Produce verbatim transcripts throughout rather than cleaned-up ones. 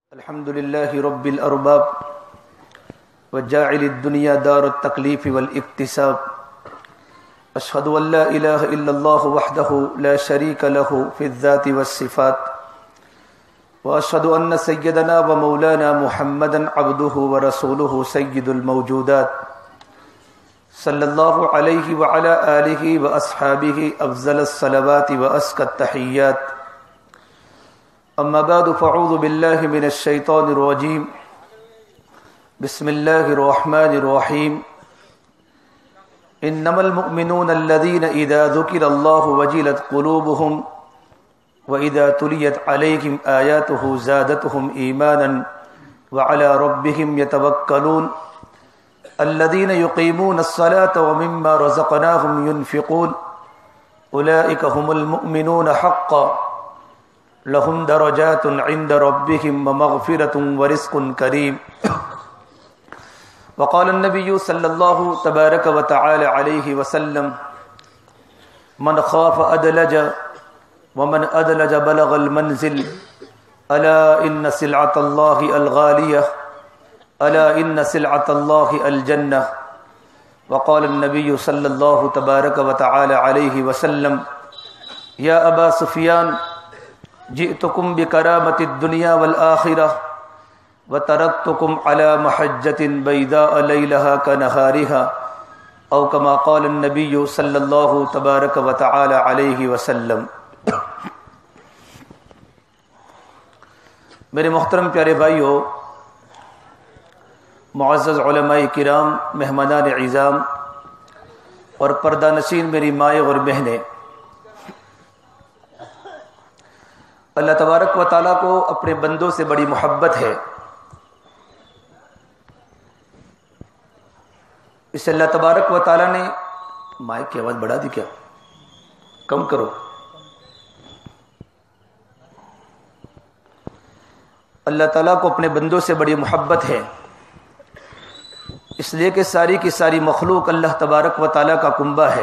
الحمد لله رب الأرباب وجاعل الدنيا دار التكليف والاكتساب أشهد أن لا إله إلا الله وحده لا شريك له في الذات والصفات وأشهد أن سيدنا ومولانا محمدا عبده ورسوله سيد الموجودات صلى الله عليه وعلى آله وأصحابه أفضل الصلوات وأزكى التحيات أما بعد فأعوذ بالله من الشيطان الرجيم بسم الله الرحمن الرحيم إنما المؤمنون الذين إذا ذكر الله وجلت قلوبهم وإذا تليت عليهم آياته زادتهم إيمانا وعلى ربهم يتوكلون الذين يقيمون الصلاة ومما رزقناهم ينفقون أولئك هم المؤمنون حقا لهم درجات عند ربهم ومغفرة ورزق كريم وقال النبي صلى الله تبارك وتعالى عليه وسلم من خاف أدلج ومن أدلج بلغ المنزل ألا إن سلعة الله الغالية ألا إن سلعة الله الجنة وقال النبي صلى الله تبارك وتعالى عليه وسلم يا أبا سفيان جئتكم بكرامة الدنيا والآخرة وتركتكم على محجة بيداء ليلها كنهارها أو كما قال النبي صلى الله تبارك وتعالى عليه وسلم. میرے محترم پیارے بھائیو، معزز علماء کرام، مہمانان عظام اور پردہ نشین میری مائیں اور بہنیں، اللہ تبارک و تعالیٰ کو اپنے بندوں سے بڑی محبت ہے. اس اللہ تبارک و تعالیٰ نے مائک کی آواز بڑھا دی، کیا کم کرو. اللہ تعالیٰ کو اپنے بندوں سے بڑی محبت ہے، اس لیے کہ ساری کی ساری مخلوق اللہ تبارک و تعالیٰ کا کنبہ ہے.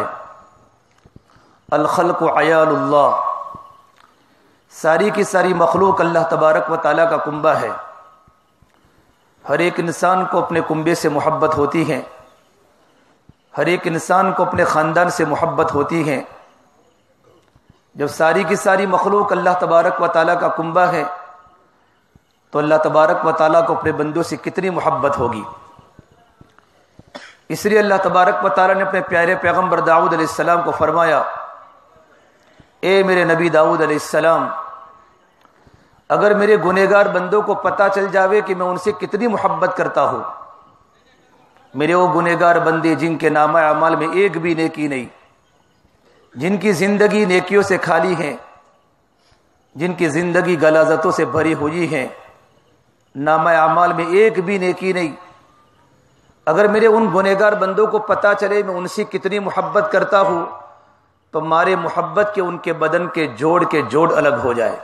الخلق عیال اللہ، ساری کی ساری مخلوق اللہ تبارک و تعالیٰ کا کنبہ ہے. ہر ایک انسان کو اپنے کنبے سے محبت ہوتی ہے، ہر ایک انسان کو اپنے خاندان سے محبت ہوتی ہے. جب ساری کی ساری مخلوق اللہ تبارک و تعالیٰ کا کنبہ ہے تو اللہ تبارک و تعالیٰ کو اپنے بندوں سے کتنی محبت ہوگی. اس لیے اللہ تبارک و تعالیٰ نے اپنے پیارے پیغمبر داؤد علیہ السلام کو فرمایا، اے میرے نبی داؤد علیہ السلام، اگر میرے گنہگار بندوں کو پتہ چل جاوے کہ میں ان سے کتنی محبت کرتا ہوں، میرے وہ گنہگار بندے جن کے نامہ اعمال میں ایک بھی نیکی نہیں، جن کی زندگی نیکیوں سے خالی ہے، جن کی زندگی غلاظتوں سے بھری ہوئی ہے، نامہ اعمال میں ایک بھی نیکی نہیں، اگر میرے ان گنہگار بندوں کو پتہ چلے میں ان سے کتنی محبت کرتا ہوں تو مارے محبت کے ان کے بدن کے جوڑ کے جوڑ الگ ہو جائے.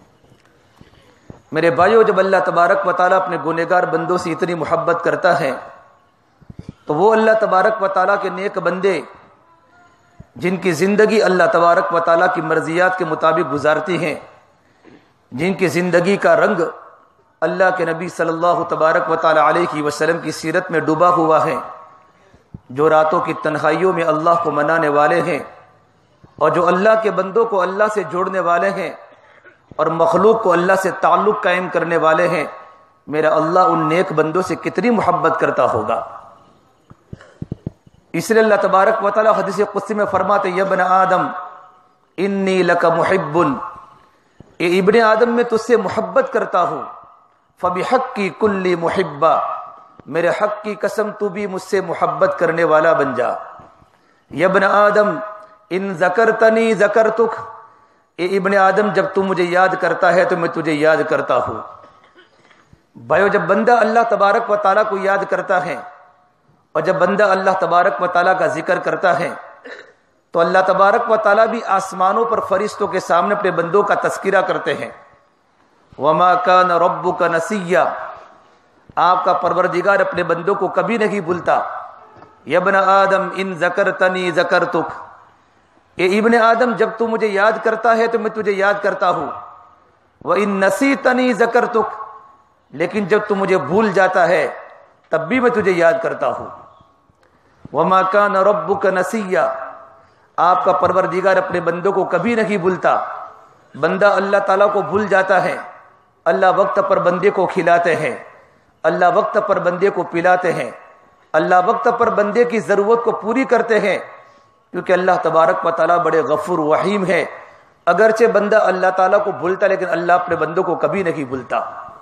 میرے بھائیو، جب اللہ تبارک و تعالیٰ اپنے گنہگار بندوں سے اتنی محبت کرتا ہے تو وہ اللہ تبارک و تعالیٰ کے نیک بندے جن کی زندگی اللہ تبارک و تعالیٰ کی مرضیات کے مطابق گزارتی ہیں، جن کی زندگی کا رنگ اللہ کے نبی صلی اللہ تبارک و تعالیٰ علیہ وسلم کی سیرت میں ڈوبا ہوا ہے، جو راتوں کی تنہائیوں میں اللہ کو منانے والے ہیں اور جو اللہ کے بندوں کو اللہ سے جوڑنے والے ہیں اور مخلوق کو اللہ سے تعلق قائم کرنے والے ہیں، میرا اللہ ان نیک بندوں سے کتنی محبت کرتا ہوگا. اس لیے اللہ تبارک و تعالیٰ حدیث قدسی میں فرماتے، یا ابن آدم انی لک محب، اے ابن آدم میں تجھ سے محبت کرتا ہوں، فبحقی کل محبہ، میرے حق کی قسم تو بھی مجھ سے محبت کرنے والا بن جا. یا ابن آدم ان ذکرتنی ذکرتک، اے ابن آدم جب تو مجھے یاد کرتا ہے تو میں تجھے یاد کرتا ہوں. بھائیو، جب بندہ اللہ تبارک و تعالیٰ کو یاد کرتا ہے اور جب بندہ اللہ تبارک و تعالیٰ کا ذکر کرتا ہے تو اللہ تبارک و تعالیٰ بھی آسمانوں پر فرشتوں کے سامنے اپنے بندوں کا تذکرہ کرتے ہیں. وما کان ربک نسیا، آپ کا پروردگار اپنے بندوں کو کبھی نہیں بھولتا. یا ابن آدم ان ذکرتنی ذکرتک، اے ابن آدم جب تو مجھے یاد کرتا ہے تو میں تجھے یاد کرتا ہوں. وَإِن نَّسِيتَنِي ذَكَرْتُكَ، لیکن جب تو مجھے بھول جاتا ہے تب بھی میں تجھے یاد کرتا ہوں۔ وما کان ربک نسیا، آپ کا پروردگار اپنے بندوں کو کبھی نہیں بھولتا۔ بندہ اللہ تعالیٰ کو بھول جاتا ہے، اللہ وقت پر بندے کو کھلاتے ہیں، اللہ وقت پر بندے کو پلاتے ہیں، اللہ وقت پر بندے کی ضرورت کو پوری کرتے ہیں، کیونکہ اللہ تبارک و تعالیٰ بڑے غفور رحیم ہے۔ اگرچہ بندہ اللہ تعالیٰ کو بھولتا لیکن اللہ اپنے بندوں کو کبھی نہیں بھولتا۔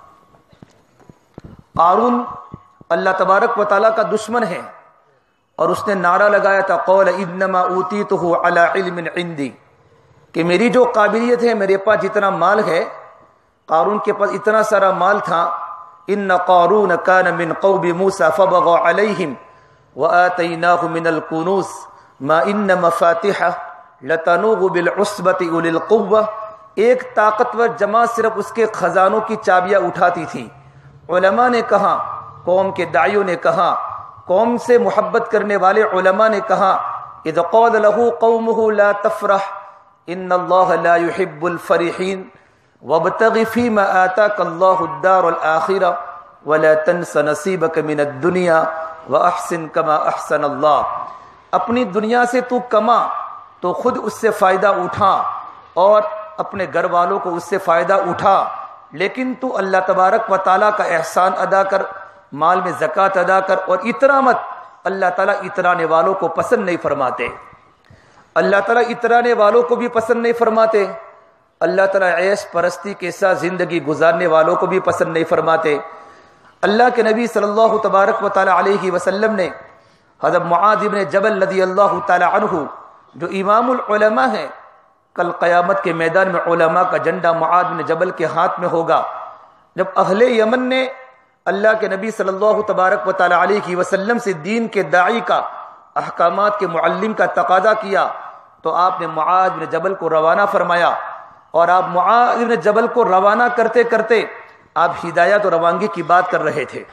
قارون اللہ تبارک و تعالیٰ کا دشمن ہے، اور اس نے نعرہ لگایا تھا قول انما اوتیتہ علی علم عندی، کہ میری جو قابلیت ہے، میرے پاس جتنا مال ہے، قارون کے پاس اتنا سارا مال تھا۔ ان قارون کان من قوم موسیٰ فبغى علیہم وآتیناہ من الکنوز ما ان مفاتحہ لتنوء بالعصبۃ اولي القوہ۔ ایک طاقتور جماعت صرف اس کے خزانوں کی چابیاں اٹھاتی تھی۔ علماء نے کہا، قوم کے داعیوں نے کہا، قوم سے محبت کرنے والے علماء نے کہا، اذ قال له قومه لا تفرح ان اللہ لا يحب الفرحین وابتغ فیما آتاک اللہ الدار الآخرہ ولا تنس نصیبک من الدنیا واحسن کما احسن اللہ۔ اپنی دنیا سے تو کما تو خود اس سے فائدہ اٹھا اور اپنے گھر والوں کو اس سے فائدہ اٹھا، لیکن تو اللہ تبارک و تعالیٰ کا احسان ادا کر، مال میں زکوٰۃ ادا کر، اور اترا مت۔ اللہ تعالیٰ اترانے والوں کو پسند نہیں فرماتے، اللہ تعالیٰ اترانے والوں کو بھی پسند نہیں فرماتے، اللہ تعالیٰ عیش پرستی کے ساتھ زندگی گزارنے والوں کو بھی پسند نہیں فرماتے۔ اللہ کے نبی صلی اللہ تبارک و تعالیٰ علیہ وسلم نے حضرت معاذ بن جبل رضی اللہ تعالیٰ عنہ جو امام العلماء ہیں، کل قیامت کے میدان میں علماء کا جھنڈا معاذ بن جبل کے ہاتھ میں ہوگا۔ جب اہل یمن نے اللہ کے نبی صلی اللہ تبارک و تعالیٰ علیہ وسلم سے دین کے داعی کا، احکامات کے معلم کا تقاضا کیا تو آپ نے معاذ بن جبل کو روانہ فرمایا، اور آپ معاذ بن جبل کو روانہ کرتے کرتے آپ ہدایت اور روانگی کی بات کر رہے تھے۔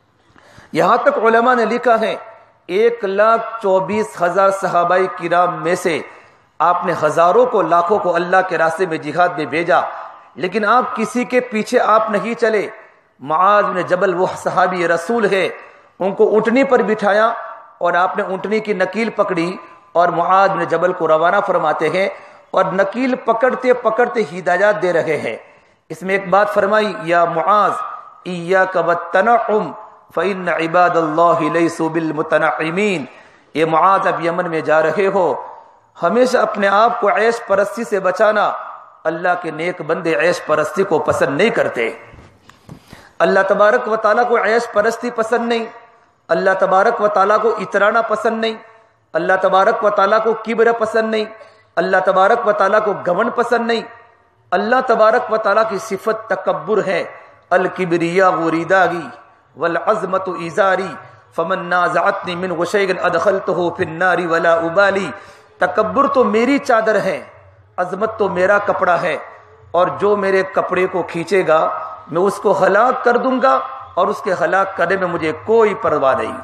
یہاں تک علماء نے لکھا ہے ایک لاکھ چوبیس ہزار صحابہ کرام میں سے آپ نے ہزاروں کو، لاکھوں کو اللہ کے راستے میں جہاد میں بھیجا، لیکن آپ کسی کے پیچھے آپ نہیں چلے۔ معاذ بن جبل وہ صحابی رسول ہے، ان کو اونٹنی پر بٹھایا اور آپ نے اونٹنی کی نکیل پکڑی اور معاذ بن جبل کو روانہ فرماتے ہیں، اور نکیل پکڑتے پکڑتے ہدایات دے رہے ہیں۔ اس میں ایک بات فرمائی، یا معاذ ایاک والتنعم فإن عباد اللہ لیسوا بالمتنعمین۔ یہ معاذ اب یمن میں جا رہے ہو، ہمیشہ اپنے آپ کو عیش پرستی سے بچانا۔ اللہ کے نیک بندے عیش پرستی کو پسند نہیں کرتے، اللہ تبارک و تعالیٰ کو عیش پرستی پسند نہیں، اللہ تبارک و تعالیٰ کو اترانا پسند نہیں، اللہ تبارک و تعالیٰ کو کبر پسند نہیں، اللہ تبارک و تعالیٰ کو گھمنڈ پسند نہیں۔ اللہ تبارک و تعالیٰ کی صفت تکبر ہے، الکبریاء ردائی والعظمت ازاری فمن نازعتنی من شیء ادخلته فی النار ولا ابالی۔ تکبر تو میری چادر ہے، عظمت تو میرا کپڑا ہے، اور جو میرے کپڑے کو کھینچے گا میں اس کو ہلاک کر دوں گا، اور اس کے ہلاک کرنے میں مجھے کوئی پرواہ نہیں۔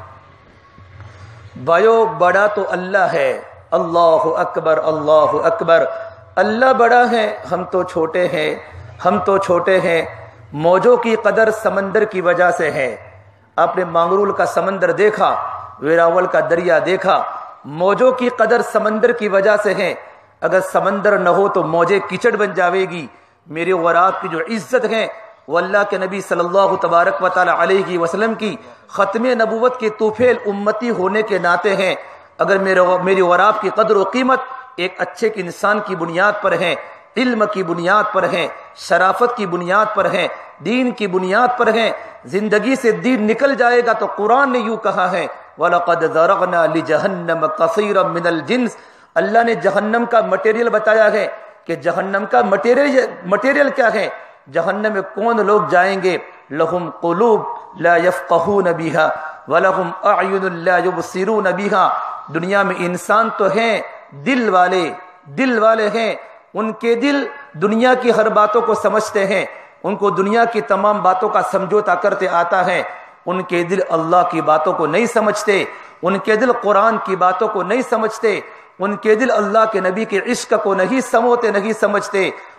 بھائیو، بڑا تو اللہ ہے، اللہ اکبر اللہ اکبر۔ اللہ بڑا ہے، ہم تو چھوٹے ہیں، ہم تو چھوٹے ہیں۔ موجوں کی قدر سمندر کی وجہ سے ہے۔ آپ نے مانگرول کا سمندر دیکھا، ویراول کا دریا دیکھا، موجوں کی قدر سمندر کی وجہ سے ہے۔ اگر سمندر نہ ہو تو موجیں کیچڑ بن جاوے گی۔ میرے اور آپ کی جو عزت ہے وہ اللہ کے نبی صلی اللہ تبارک و تعالی علیہ وسلم کی ختم نبوت کے توفیل امتی ہونے کے ناطے ہیں۔ اگر میری اور آپ کی قدر و قیمت ایک اچھے کی انسان کی بنیاد پر ہے، علم کی بنیاد پر ہے، شرافت کی بنیاد پر ہے، دین کی بنیاد پر ہے، زندگی سے دین نکل جائے گا تو قرآن نے یوں کہا ہے وَلَقَدْ ذَرَغْنَا لِجَهَنَّمَ كَثِيرًا مِنَ الْجِنسِ۔ اللہ نے جہنم کا مٹیریل بتایا ہے کہ جہنم کا مٹیریل مٹیریل کیا ہے۔ جہنم میں کون لوگ جائیں گے؟ لہم قلوب لا یفقہون بہا ولہم اعین لا یبصرون بہا۔ دنیا میں انسان تو ہیں دل والے، دل والے ہیں، ان کے دل دنیا کی ہر باتوں کو سمجھتے ہیں، ان کو دنیا کی تمام باتوں کا سمجھوتا کرتے آتا ہے، ان کے دل اللہ کی باتوں کو نہیں سمجھتے، ان کے دل قرآن کی باتوں کو نہیں سمجھتے، ان کے دل اللہ کے نبی کے عشق کو نہیں سموتے نہیں سمجھتے،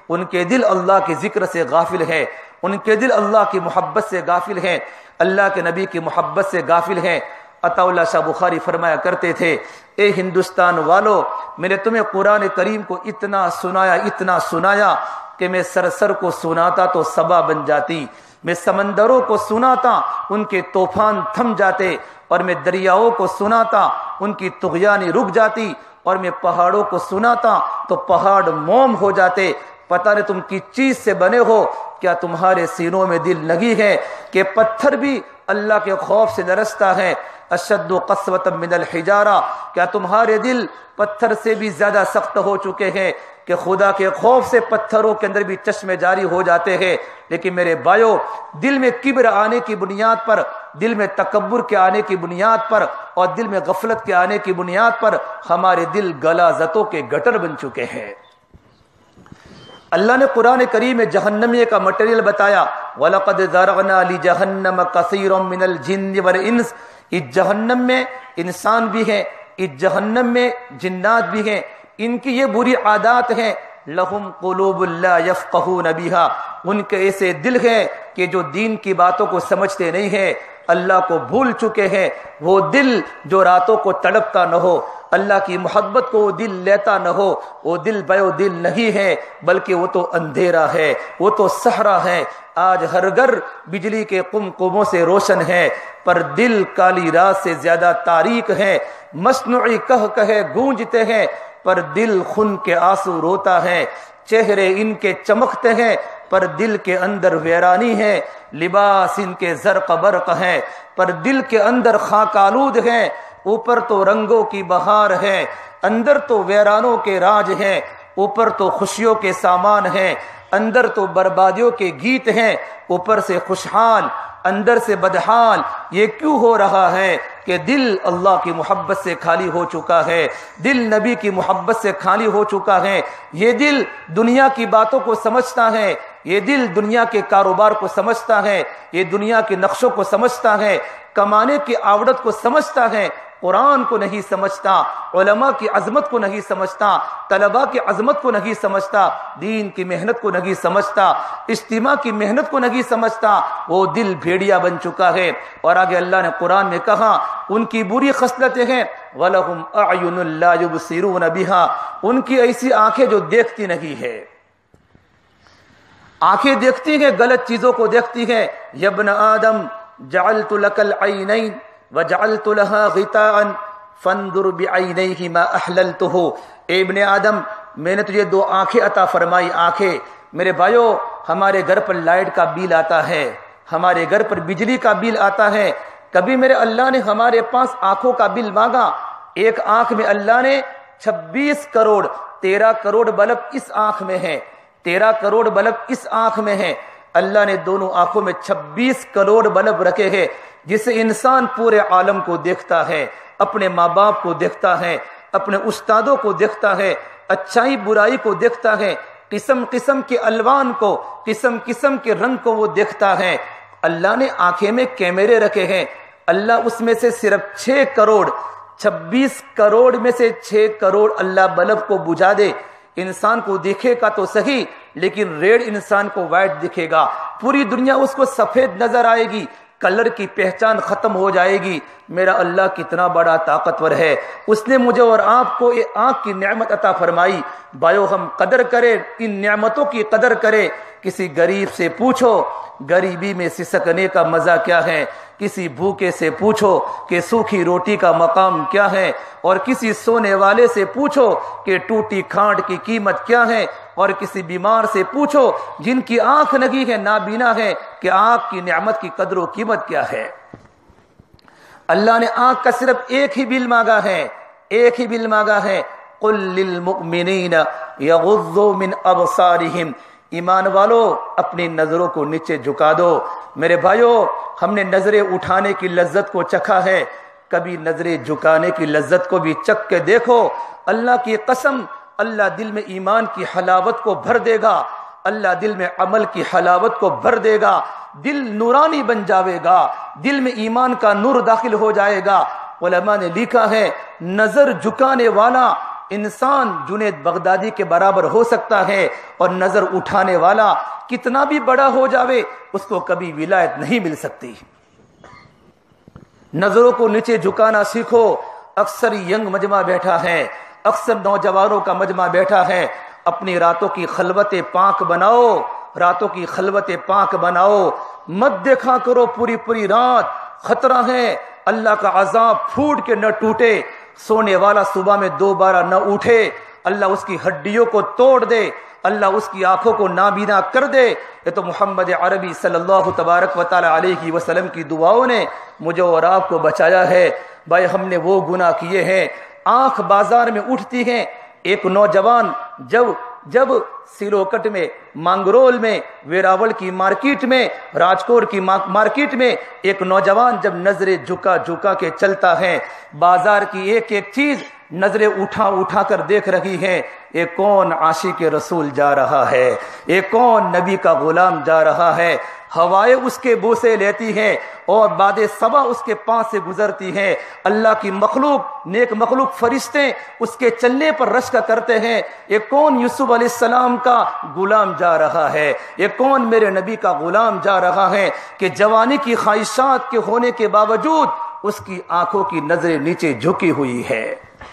ان کے دل اللہ کے ذکر سے غافل ہے، ان کے دل اللہ کی محبت سے غافل ہیں، اللہ کے نبی کی محبت سے غافل ہیں۔ عطا اللہ شاہ بخاری فرمایا کرتے تھے، اے ہندوستان والو، میں نے تمہیں قرآن کریم کو اتنا سنایا اتنا سنایا کہ میں سرسر کو سناتا تو صبا بن جاتی، میں سمندروں کو سناتا ان کے طوفان تھم جاتے، اور میں دریاؤں کو سناتا ان کی طغیانی رک جاتی، اور میں پہاڑوں کو سناتا تو پہاڑ موم ہو جاتے۔ پتہ نہیں تم کس چیز سے بنے ہو، کیا تمہارے سینوں میں دل لگی ہے کہ پتھر بھی اللہ کے خوف سے لرزتا ہے؟ اشد قسوۃ من الحجارہ، کیا تمہارے دل پتھر سے بھی زیادہ سخت ہو چکے ہیں کہ خدا کے خوف سے پتھروں کے اندر بھی چشمے جاری ہو جاتے ہیں؟ لیکن میرے بھائیو، دل میں کبر آنے کی بنیاد پر، دل میں تکبر کے آنے کی بنیاد پر، اور دل میں غفلت کے آنے کی بنیاد پر ہمارے دل غلاظتوں کے گٹر بن چکے ہیں۔ اللہ نے قرآن کریم میں جہنمیہ کا مٹیریل بتایا، وَلَقَدْ ذَرَعْنَا لِجَهَنَّمَ كَثِيرًا مِنَ الْجِنِّ وَالْإِنسِ، اس جہنم میں انسان بھی ہیں، اس جہنم میں جنات بھی ہیں، ان کی یہ بری عادات ہیں۔ لَهُمْ قُلُوبٌ لَا يَفْقَهُونَ بِهَا، ان کے ایسے دل ہیں کہ جو دین کی باتوں کو سمجھتے نہیں ہیں، اللہ کو بھول چکے ہیں۔ وہ دل جو راتوں کو تڑپتا نہ ہو، اللہ کی محبت کو وہ دل لیتا نہ ہو، وہ دل بیو دل نہیں ہے، بلکہ وہ تو اندھیرا ہے، وہ تو صحرا ہے۔ آج ہر گھر بجلی کے قمقموں سے روشن ہے، پر دل کالی رات سے زیادہ تاریک ہے۔ مصنوعی کہہ کہے گونجتے ہیں، پر دل خون کے آنسو روتا ہے۔ چہرے ان کے چمکتے ہیں، پر دل کے اندر ویرانی ہے۔ لباس ان کے زرق برق ہے، پر دل کے اندر خاک آلود ہے۔ اوپر تو رنگوں کی بہار ہے، اندر تو ویرانوں کے راج ہیں۔ اوپر تو خوشیوں کے سامان ہیں، اندر تو بربادیوں کے گیت ہیں۔ اوپر سے خوشحال، اندر سے بدحال۔ یہ کیوں ہو رہا ہے کہ دل اللہ کی محبت سے خالی ہو چکا ہے، دل نبی کی محبت سے خالی ہو چکا ہے۔ یہ دل دنیا کی باتوں کو سمجھتا ہے، یہ دل دنیا کے کاروبار کو سمجھتا ہے، یہ دنیا کے نقشوں کو سمجھتا ہے، کمانے کی آوڑت کو سمجھتا ہے، قرآن کو نہیں سمجھتا، علماء کی عظمت کو نہیں سمجھتا، طلباء کی عظمت کو نہیں سمجھتا، دین کی محنت کو نہیں سمجھتا، اجتماع کی محنت کو نہیں سمجھتا۔ وہ دل بھیڑیا بن چکا ہے۔ اور آگے اللہ نے قرآن میں کہا ان کی بری خصلتیں ہیں، وَلَهُمْ أَعْيُنٌ لَا يُبْصِرُونَ بِهَا، ان کی ایسی آنکھیں جو دیکھتی نہیں ہے۔ آنکھیں دیکھتی ہیں، غلط چیزوں کو دیکھتی ہیں۔ یا ابن آدم جعلت لك العینین وجعلت لها غطاء فانظر بعینیہ ما احللته، اے ابن آدم میں نے تجھے دو آنکھیں عطا فرمائی۔ آنکھیں میرے بھائیو، ہمارے گھر پر لائٹ کا بل آتا ہے، ہمارے گھر پر بجلی کا بل آتا ہے۔ کبھی میرے اللہ نے ہمارے پاس آنکھوں کا بل مانگا؟ ایک آنکھ میں اللہ نے چھبیس کروڑ تیرہ کروڑ بلب اس آنکھ میں ہے، تیرہ کروڑ بلب اس آنکھ میں ہے۔ اللہ نے دونوں آنکھوں میں چھبیس کروڑ بلب رکھے ہیں، جس سے انسان پورے عالم کو دیکھتا ہے، اپنے ماں باپ کو دیکھتا ہے، اپنے استادوں کو دیکھتا ہے، اچھائی برائی کو دیکھتا ہے، قسم قسم کے الوان کو، قسم قسم کے رنگ کو وہ دیکھتا ہے۔ اللہ نے آنکھیں میں کیمرے رکھے ہیں، اللہ اس میں سے صرف چھ کروڑ چھبیس کروڑ میں سے چھ کروڑ اللہ بلب کو بجھا دے، انسان کو دیکھے گا تو صحیح، لیکن ریڈ انسان کو وائٹ دکھے گا، پوری دنیا اس کو سفید نظر آئے گی، کلر کی پہچان ختم ہو جائے گی۔ میرا اللہ کتنا بڑا طاقتور ہے، اس نے مجھے اور آپ کو یہ آنکھ کی نعمت عطا فرمائی۔ بھائیو ہم قدر کریں، ان نعمتوں کی قدر کریں۔ کسی غریب سے پوچھو غریبی میں سسکنے کا مزہ کیا ہے، کسی بھوکے سے پوچھو کہ سوکھی روٹی کا مقام کیا ہے، اور کسی سونے والے سے پوچھو کہ ٹوٹی کھانٹ کی قیمت کیا ہے، اور کسی بیمار سے پوچھو جن کی آنکھ نہیں ہے، نابینا ہے، کہ آنکھ کی نعمت کی قدر و قیمت کیا ہے۔ اللہ نے آنکھ کا صرف ایک ہی بل مانگا ہے، ایک ہی بل مانگا ہے، قل للمؤمنین یغضوا من ابصارہم، ایمان والو اپنی نظروں کو نیچے جھکا دو۔ میرے بھائیو ہم نے نظریں اٹھانے کی لذت کو چکھا ہے، کبھی نظریں جھکانے کی لذت کو بھی چکھ کے دیکھو۔ اللہ کی قسم، اللہ دل میں ایمان کی حلاوت کو بھر دے گا، اللہ دل میں عمل کی حلاوت کو بھر دے گا، دل نورانی بن جاوے گا، دل میں ایمان کا نور داخل ہو جائے گا۔ علماء نے لکھا ہے نظر جھکانے والا انسان جنید بغدادی کے برابر ہو سکتا ہے، اور نظر اٹھانے والا کتنا بھی بڑا ہو جاوے اس کو کبھی ولایت نہیں مل سکتی۔ نظروں کو نیچے جھکانا سیکھو۔ اکثر ینگ مجمع بیٹھا ہے، اکثر نوجوانوں کا مجمع بیٹھا ہے، اپنی راتوں کی خلوتیں پاک بناؤ، راتوں کی خلوتیں پاک بناؤ، مت دیکھا کرو پوری پوری رات، خطرہ ہے اللہ کا عذاب پھوٹ کے نہ ٹوٹے، سونے والا صبح میں دوبارہ نہ اٹھے، اللہ اس کی ہڈیوں کو توڑ دے، اللہ اس کی آنکھوں کو نابینا کر دے۔ یہ تو محمد عربی صلی اللہ تبارک و تعالی علیہ وسلم کی دعاؤں نے مجھے اور آپ کو بچایا ہے۔ بھائی ہم نے وہ گناہ کیے ہیں، آنکھ بازار میں اٹھتی ہیں۔ ایک نوجوان جب جب سیروکٹ میں، مانگرول میں، ویراول کی مارکیٹ میں، راجکوٹ کی مارکیٹ میں ایک نوجوان جب نظریں جھکا جھکا کے چلتا ہے، بازار کی ایک ایک چیز نظریں اٹھا اٹھا کر دیکھ رہی ہے، یہ کون عاشق رسول جا رہا ہے، یہ کون نبی کا غلام جا رہا ہے۔ ہوائیں اس کے بوسے لیتی ہیں اور باد صبا اس کے پاس سے گزرتی ہیں، اللہ کی مخلوق، نیک مخلوق فرشتے اس کے چلنے پر رشک کرتے ہیں، یہ کون یوسف علیہ السلام کا غلام جا رہا ہے، یہ کون میرے نبی کا غلام جا رہا ہے، کہ جوانی کی خواہشات کے ہونے کے باوجود اس کی آنکھوں کی نظریں نیچے جھکی ہوئی ہے۔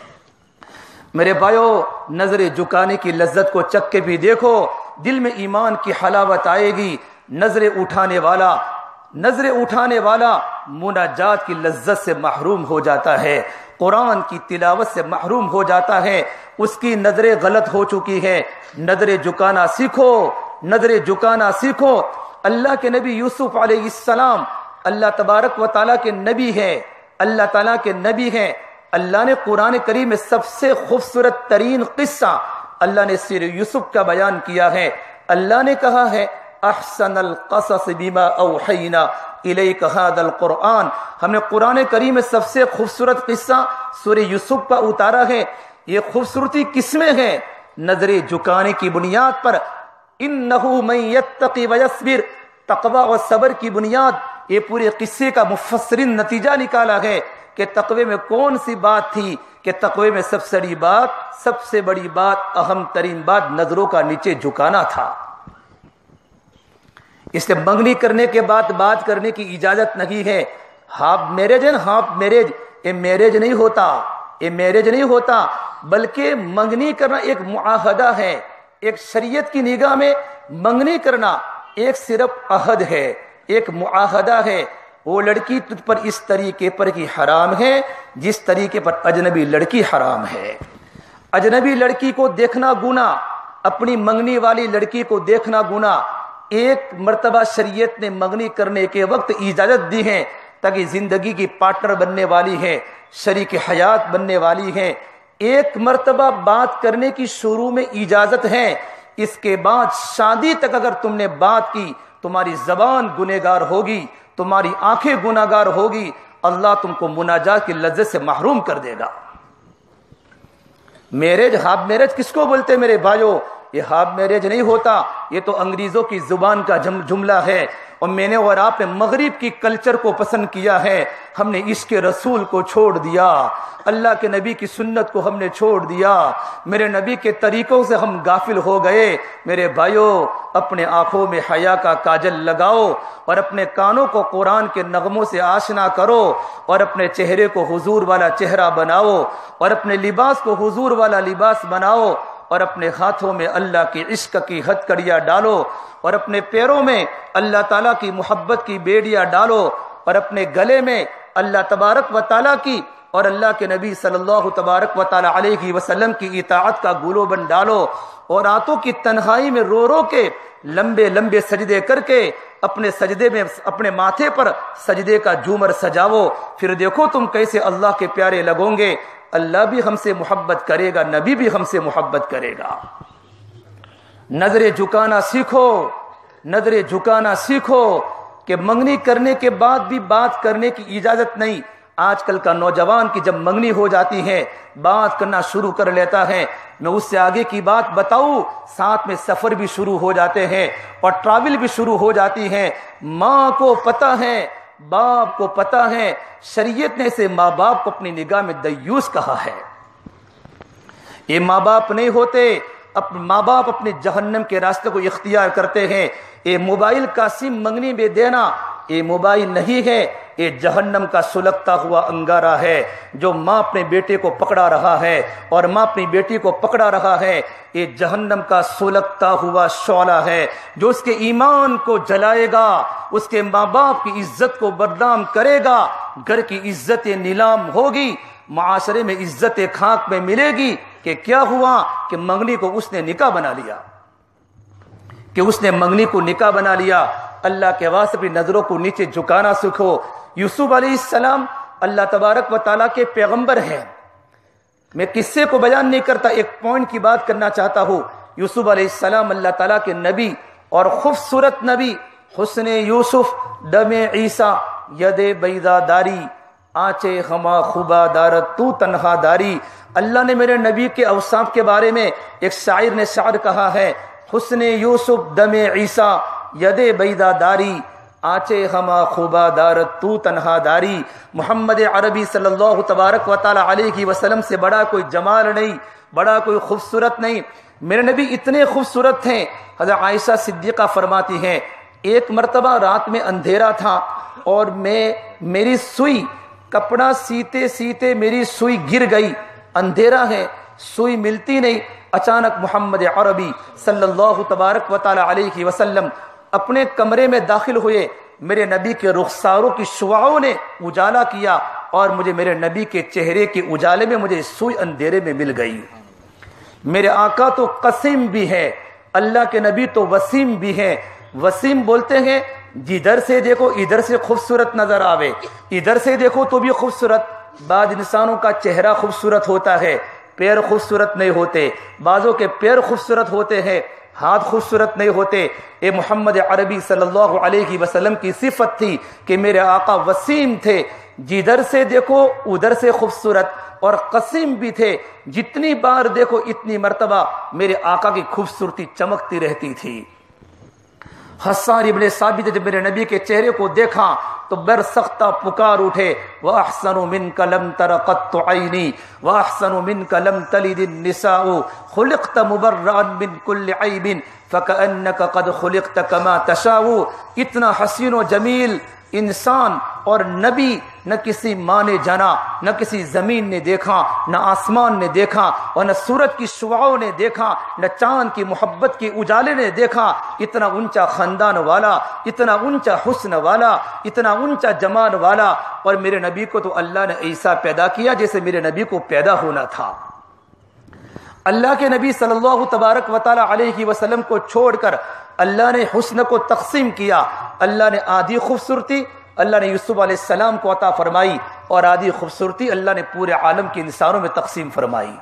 میرے بھائیو، نظریں جھکانے کی لذت کو چکھ کے بھی دیکھو، دل میں ایمان کی حلاوت آئے گی۔ نظریں اٹھانے والا نظریں اٹھانے والا مناجات کی لذت سے محروم ہو جاتا ہے، قرآن کی تلاوت سے محروم ہو جاتا ہے، اس کی نظریں غلط ہو چکی ہے۔ نظریں جھکانا سیکھو، نظریں جھکانا سیکھو۔ اللہ کے نبی یوسف علیہ السلام اللہ تبارک و تعالیٰ کے نبی ہے، اللہ تعالیٰ کے نبی ہیں۔ اللہ نے قرآن کریم میں سب سے خوبصورت ترین قصہ اللہ نے سیر یوسف کا بیان کیا ہے۔ اللہ نے کہا ہے احسن القصص بما اوحینا الیک ھذا القرآن، ہم نے قرآن کریم میں سب سے خوبصورت قصہ سورہ یوسف کا اتارا ہے۔ یہ خوبصورتی کس میں ہے؟ نظریں جھکانے کی بنیاد پر۔ انہ من یتقی ویصبر، تقوی و صبر کی بنیاد، یہ پورے قصے کا مفسرین نتیجہ نکالا ہے کہ تقوی میں کون سی بات تھی، کہ تقوی میں سب سے بڑی بات سب سے بڑی بات اہم ترین بات نظروں کا نیچے جھکانا تھا۔ اس لیے منگنی کرنے کے بعد بات کرنے کی اجازت نہیں ہے۔ ہاف میرج ہے نا، ہاف میرج، یہ میرج نہیں ہوتا، یہ میرج نہیں ہوتا، بلکہ منگنی کرنا ایک معاہدہ ہے۔ ایک شریعت کی نگاہ میں منگنی کرنا ایک صرف عہد ہے، ایک معاہدہ ہے۔ وہ لڑکی تجھ پر اس طریقے پر کی حرام ہے جس طریقے پر اجنبی لڑکی حرام ہے۔ اجنبی لڑکی کو دیکھنا گناہ، اپنی منگنی والی لڑکی کو دیکھنا گناہ۔ ایک مرتبہ شریعت نے منگنی کرنے کے وقت اجازت دی ہے تاکہ زندگی کی پارٹنر بننے والی ہے، شریک حیات بننے والی ہے۔ ایک مرتبہ بات کرنے کی شروع میں اجازت ہے، اس کے بعد شادی تک اگر تم نے بات کی تمہاری زبان گنہگار ہوگی، تمہاری آنکھیں گنہگار ہوگی، اللہ تم کو مناجات کی لذت سے محروم کر دے گا۔ میرج، ہاف میرج کس کو بولتے میرے بھائیو؟ یہ ہاف میرج نہیں ہوتا، یہ تو انگریزوں کی زبان کا جملہ ہے۔ اور میں نے اور آپ نے مغرب کی کلچر کو پسند کیا ہے، ہم نے عشق رسول کو چھوڑ دیا، اللہ کے نبی کی سنت کو ہم نے چھوڑ دیا، میرے نبی کے طریقوں سے ہم غافل ہو گئے۔ میرے بھائیو، اپنے آنکھوں میں حیا کا کاجل لگاؤ اور اپنے کانوں کو قرآن کے نغموں سے آشنا کرو، اور اپنے چہرے کو حضور والا چہرہ بناؤ، اور اپنے لباس کو حضور والا لباس بناؤ، اور اپنے ہاتھوں میں اللہ کی عشق کی ہتھکڑیاں ڈالو، اور اپنے پیروں میں اللہ تعالیٰ کی محبت کی بیڑیاں ڈالو، اور اپنے گلے میں اللہ تبارک و تعالیٰ کی اور اللہ کے نبی صلی اللہ تبارک و تعالیٰ علیہ وسلم کی اطاعت کا گلو بند ڈالو، اور راتوں کی تنہائی میں رو رو کے لمبے لمبے سجدے کر کے اپنے سجدے میں اپنے ماتھے پر سجدے کا جھومر سجاؤ، پھر دیکھو تم کیسے اللہ کے پیارے لگو گے۔ اللہ بھی ہم سے محبت کرے گا، نبی بھی ہم سے محبت کرے گا۔ نظریں جھکانا سیکھو، نظریں جھکانا سیکھو، کہ منگنی کرنے کے بعد بھی بات کرنے کی اجازت نہیں۔ آج کل کا نوجوان کی جب منگنی ہو جاتی ہے بات کرنا شروع کر لیتا ہے، میں اس سے آگے کی بات بتاؤں، ساتھ میں سفر بھی شروع ہو جاتے ہیں اور ٹریول بھی شروع ہو جاتی ہے۔ ماں کو پتہ ہے، باپ کو پتہ ہے، شریعت نے اسے ماں باپ کو اپنی نگاہ میں دیوس کہا ہے۔ یہ ماں باپ نہیں ہوتے، اپنے ماں باپ اپنے جہنم کے راستے کو اختیار کرتے ہیں۔ یہ موبائل کا سم منگنی میں دینا یہ موبائل نہیں ہے، یہ جہنم کا سلگتا ہوا انگارہ ہے۔ جو ماں اپنے بیٹے کو پکڑا رہا ہے اور ماں اپنی بیٹی کو پکڑا رہا ہے، یہ جہنم کا سلگتا ہوا شعلہ ہے جو اس کے ایمان کو جلائے گا، اس کے ماں باپ کی عزت کو بدنام کرے گا، گھر کی عزت نیلام ہوگی، معاشرے میں عزت خاک میں ملے گی۔ کہ کیا ہوا کہ منگنی کو اس نے نکاح بنا لیا، کہ اس نے منگنی کو نکاح بنا لیا۔ اللہ کے واسطے اپنی نظروں کو نیچے جھکانا سیکھو۔ یوسف علیہ السلام اللہ تبارک و تعالیٰ کے پیغمبر ہیں۔ میں قصے کو بیان نہیں کرتا، ایک پوائنٹ کی بات کرنا چاہتا ہوں۔ یوسف علیہ السلام اللہ تعالیٰ کے نبی اور خوبصورت نبی، حسن یوسف، دم عیسیٰ، ید بیضا داری، آنچے ہما خوبا دارت تو تنہا داری۔ اللہ نے میرے نبی کے اوصاف کے بارے میں ایک شاعر نے شعر کہا ہے، حسن یوسف دم عیسیٰ ید بیضا داری، آنچے ہما خوبا دارت تو تنہا داری۔ محمد عربی صلی اللہ تبارک و تعالی علیہ وسلم سے بڑا کوئی جمال نہیں، بڑا کوئی خوبصورت نہیں۔ میرے نبی اتنے خوبصورت تھے، حضرت عائشہ صدیقہ فرماتی ہیں ایک مرتبہ رات میں اندھیرا تھا اور میں میری سوئی کپڑا سیتے سیتے میری سوئی گر گئی، اندھیرا ہے سوئی ملتی نہیں۔ اچانک محمد عربی صلی اللہ تبارک و تعالی علیہ وسلم اپنے کمرے میں داخل ہوئے، میرے نبی کے رخساروں کی شعاعوں نے اجالا کیا اور مجھے میرے نبی کے چہرے کے اجالے میں مجھے سوئی اندھیرے میں مل گئی۔ میرے آقا تو قسیم بھی ہے، اللہ کے نبی تو وسیم بھی ہے۔ وسیم بولتے ہیں جدھر سے دیکھو ادھر سے خوبصورت نظر آوے، ادھر سے دیکھو تو بھی خوبصورت۔ بعض انسانوں کا چہرہ خوبصورت ہوتا ہے، پیر خوبصورت نہیں ہوتے، بعضوں کے پیر خوبصورت ہوتے ہیں، ہاتھ خوبصورت نہیں ہوتے۔ اے محمد عربی صلی اللہ علیہ وسلم کی صفت تھی کہ میرے آقا وسیم تھے، جدھر سے دیکھو ادھر سے خوبصورت، اور قسیم بھی تھے، جتنی بار دیکھو اتنی مرتبہ میرے آقا کی خوبصورتی چمکتی رہتی تھی۔ حسان ابن ثابت جب میرے نبی کے چہرے کو دیکھا تو برسختہ پکار اٹھے، وَأَحْسَنُ مِنْكَ لَمْ تَرَ قَطُّ عَيْنِي وَأَحْسَنُ مِنْكَ لَمْ تَلِدِ النِّسَاءُ خُلِقْتَ مُبَرَّأً مِنْ كُلِّ عَيْبٍ فَكَأَنَّكَ قَدْ خُلِقْتَ كَمَا تَشَاءُ۔ اتنا حسین و جمیل انسان اور نبی نہ کسی ماں نے جانا، نہ کسی زمین نے دیکھا، نہ آسمان نے دیکھا، اور نہ سورج کی شعاعوں نے دیکھا، نہ چاند کی محبت کی اجالے نے دیکھا۔ اتنا اونچا خاندان والا، اتنا اونچا حسن والا، اتنا اونچا جمال والا، اور میرے نبی کو تو اللہ نے ایسا پیدا کیا جیسے میرے نبی کو پیدا ہونا تھا۔ اللہ کے نبی صلی اللہ تبارک و تعالی علیہ وسلم کو چھوڑ کر اللہ نے حسن کو تقسیم کیا۔ اللہ نے آدھی خوبصورتی اللہ نے یوسف علیہ السلام کو عطا فرمائی، اور آدھی خوبصورتی اللہ نے پورے عالم کے انسانوں میں تقسیم فرمائی۔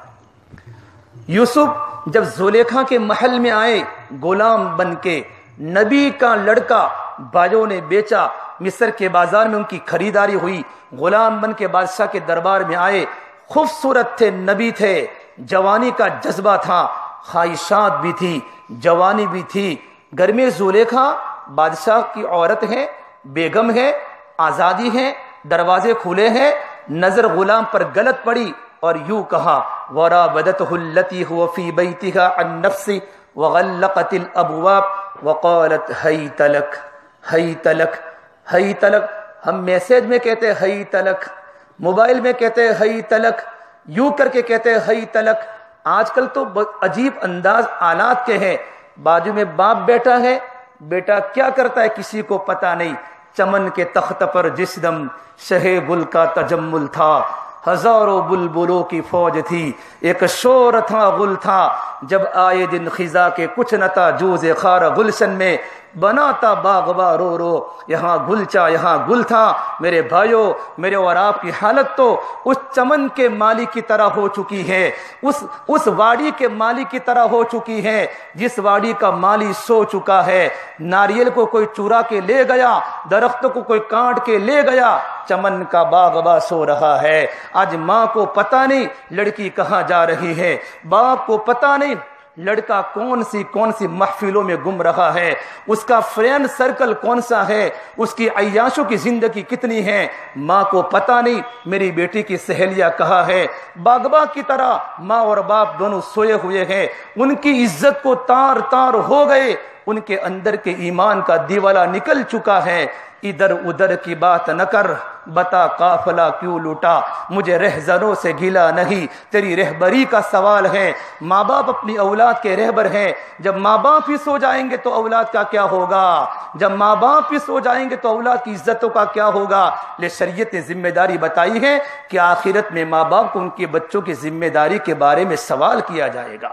یوسف جب زلیخا کے محل میں آئے غلام بن کے، نبی کا لڑکا بھائیوں نے بیچا، مصر کے بازار میں ان کی خریداری ہوئی، غلام بن کے بادشاہ کے دربار میں آئے، خوبصورت تھے، نبی تھے، جوانی کا جذبہ تھا، خواہشات بھی تھی، جوانی بھی تھی۔ گھر میں زلیخا بادشاہ کی عورت ہے، بیگم ہے، آزادی ہے، دروازے کھلے ہیں، نظر غلام پر غلط پڑی اور یوں کہا، وَرَابَدَتْهُ الَّتِي هُوَ فِي بَيْتِهَا عَنْ نَفْسِهِ وَغَلَّقَتِ الْأَبْوَابَ وَقَالَتْ هَيْتَ لَكَ هَيْتَ لَكَ هَيْتَ لَكَ۔ ہم میسیج میں کہتے ہیں ہیت لک، موبائل میں کہتے ہیں ہیت لک، یوں کر کے کہتے ہیں ہیت لک۔ آج کل تو عجیب انداز آلات کے ہیں، بازو میں باپ بیٹا ہے، بیٹا کیا کرتا ہے کسی کو پتا نہیں۔ چمن کے تخت پر جس دم شہ گل کا تجمل تھا، ہزاروں بلبلوں کی فوج تھی، ایک شور تھا گل تھا، جب آئے دن خزاں کے کچھ نہ تھا جوز خار گلشن میں، بناتا باغباں رو رو، یہاں گل چا یہاں گل تھا۔ میرے بھائیوں، میرے اور آپ کی حالت تو اس چمن کے مالی کی طرح ہو چکی ہے، اس اس واڑی کے مالی کی طرح ہو چکی ہے جس واڑی کا مالی سو چکا ہے۔ ناریل کو کوئی چورا کے لے گیا، درختوں کو کوئی کاٹ کے لے گیا، چمن کا باغباں سو رہا ہے۔ آج ماں کو پتہ نہیں لڑکی کہاں جا رہی ہے، باپ کو پتہ نہیں لڑکا کون سی کون سی محفلوں میں گم رہا ہے، اس کا فرینڈ سرکل کون سا ہے، اس کی عیاشوں کی زندگی کتنی ہے، ماں کو پتہ نہیں میری بیٹی کی سہیلیاں کہاں ہے۔ باغباں کی طرح ماں اور باپ دونوں سوئے ہوئے ہیں، ان کی عزت کو تار تار ہو گئے، ان کے اندر کے ایمان کا دیوالا نکل چکا ہے۔ ادھر ادھر کی بات نہ کر، بتا قافلہ کیوں لوٹا، مجھے رہزنوں سے گلا نہیں، تیری رہبری کا سوال ہے۔ ماں باپ اپنی اولاد کے رہبر ہیں، جب ماں باپ ہی سو جائیں گے تو اولاد کا کیا ہوگا، جب ماں باپ ہی سو جائیں گے تو اولاد کی عزتوں کا کیا ہوگا۔ لے شریعت نے ذمہ داری بتائی ہے کہ آخرت میں ماں باپ کو ان کے بچوں کی ذمہ داری کے بارے میں سوال کیا جائے گا۔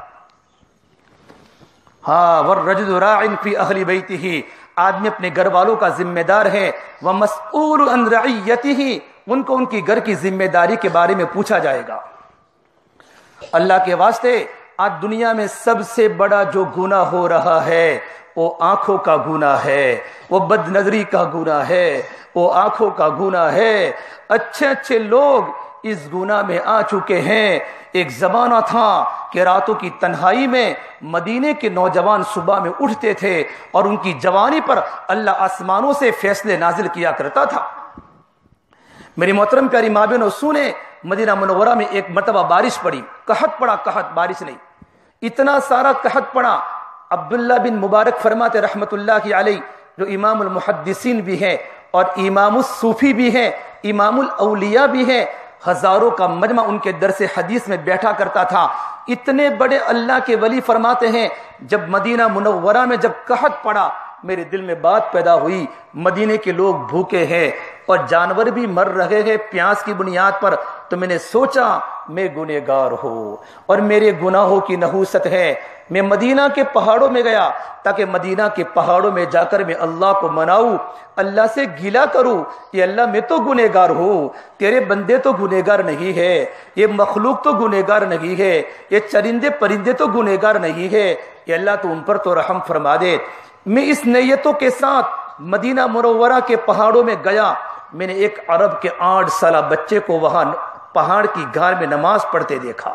ہاں والرجل راع فی اہل بیتہ، آدمی اپنے گھر والوں کا ذمہ دار ہے، ومسئول عن رعیتہ، ان کو ان کی گھر کی ذمہ داری کے بارے میں پوچھا جائے گا۔ اللہ کے واسطے آج دنیا میں سب سے بڑا جو گناہ ہو رہا ہے وہ آنکھوں کا گناہ ہے، وہ بد نظری کا گناہ ہے، وہ آنکھوں کا گناہ ہے۔ اچھے اچھے لوگ اس گناہ میں آ چکے ہیں۔ ایک زمانہ تھا کہ راتوں کی تنہائی میں مدینے کے نوجوان صبح میں اٹھتے تھے اور ان کی جوانی پر اللہ آسمانوں سے فیصلے نازل کیا کرتا تھا۔ میری محترم پیاری ماں بہنوں سنیں، مدینہ منورہ میں ایک مرتبہ بارش پڑی، قحط پڑا، قحط، بارش نہیں، اتنا سارا قحط پڑا۔ عبداللہ بن مبارک فرماتے رحمت اللہ کی علیہ، جو امام المحدثین بھی ہیں اور امام الصوفی بھی ہیں، امام الاولیاء بھی ہیں، ہزاروں کا مجمع ان کے درس حدیث میں بیٹھا کرتا تھا۔ اتنے بڑے اللہ کے ولی فرماتے ہیں جب مدینہ منورہ میں جب قحط پڑا میرے دل میں بات پیدا ہوئی، مدینے کے لوگ بھوکے ہیں اور جانور بھی مر رہے ہیں پیاس کی بنیاد پر، تو میں نے سوچا میں گنہگار ہوں اور میرے گناہوں کی نحوست ہے۔ میں مدینہ کے پہاڑوں میں گیا تاکہ مدینہ کے پہاڑوں میں جا کر میں اللہ کو مناؤں، اللہ سے گلا کروں کہ اللہ میں تو گنہگار ہوں، تیرے بندے تو گنہگار نہیں ہے، یہ مخلوق تو گنہگار نہیں ہے، یہ چرندے پرندے تو گنہگار نہیں ہے، یہ اللہ تو ان پر تو رحم فرما دے۔ میں اس نیتوں کے ساتھ مدینہ منورہ کے پہاڑوں میں گیا۔ میں نے ایک عرب کے آٹھ سالہ بچے کو وہاں پہاڑ کی گھار میں نماز پڑھتے دیکھا۔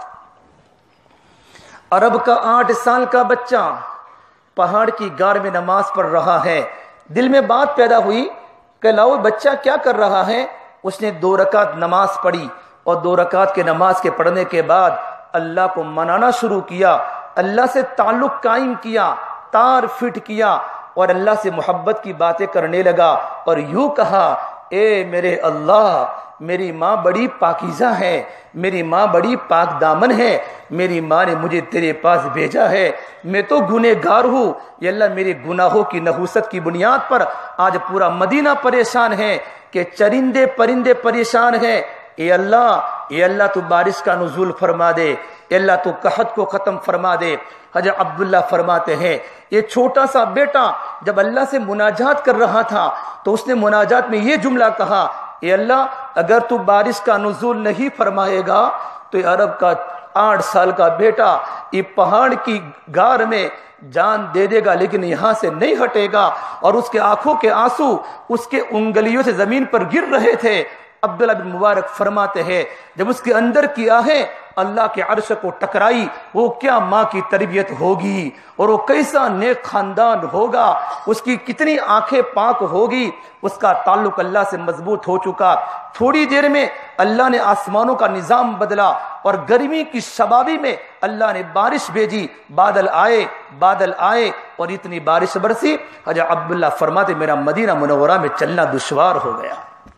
عرب کا آٹھ سال کا بچہ پہاڑ کی گھار میں نماز پڑھ رہا ہے۔ دل میں بات پیدا ہوئی کہ لاؤ بچہ کیا کر رہا ہے۔ اس نے دو رکعت نماز پڑھی اور دو رکعت کے نماز کے پڑھنے کے بعد اللہ کو منانا شروع کیا، اللہ سے تعلق قائم کیا، تار فٹ کیا اور اللہ سے محبت کی باتیں کرنے لگا اور یوں کہا، اے میرے اللہ، میری ماں بڑی پاکیزہ ہے، میری ماں بڑی پاک دامن ہے، میری ماں نے مجھے تیرے پاس بھیجا ہے، میں تو گنہگار ہوں، یہ اللہ میرے گناہوں کی نحوست کی بنیاد پر آج پورا مدینہ پریشان ہے کہ چرندے پرندے پریشان ہیں۔ اے اللہ، اے اللہ تو بارش کا نزول فرما دے، اے اللہ تو قحط کو ختم فرما دے۔ حضرت عبداللہ فرماتے ہیں یہ چھوٹا سا بیٹا جب اللہ سے مناجات کر رہا تھا تو اس نے مناجات میں یہ جملہ کہا، اے اللہ اگر تو بارش کا نزول نہیں فرمائے گا تو یہ عرب کا آٹھ سال کا بیٹا یہ پہاڑ کی غار میں جان دے دے گا لیکن یہاں سے نہیں ہٹے گا۔ اور اس کے آنکھوں کے آنسو اس کے انگلیوں سے زمین پر گر رہے تھے۔ عبداللہ بن مبارک فرماتے ہیں جب اس کے اندر کی آہیں اللہ کے عرش کو ٹکرائی، وہ کیا ماں کی تربیت ہوگی اور وہ کیسا نیک خاندان ہوگا، اس کی کتنی آنکھیں پاک ہوگی، اس کا تعلق اللہ سے مضبوط ہو چکا۔ تھوڑی دیر میں اللہ نے آسمانوں کا نظام بدلا اور گرمی کی شبابی میں اللہ نے بارش بھیجی، بادل آئے بادل آئے اور اتنی بارش برسی، حضرت عبداللہ فرماتے میرا مدینہ منورہ میں چلنا دشوار ہو گیا۔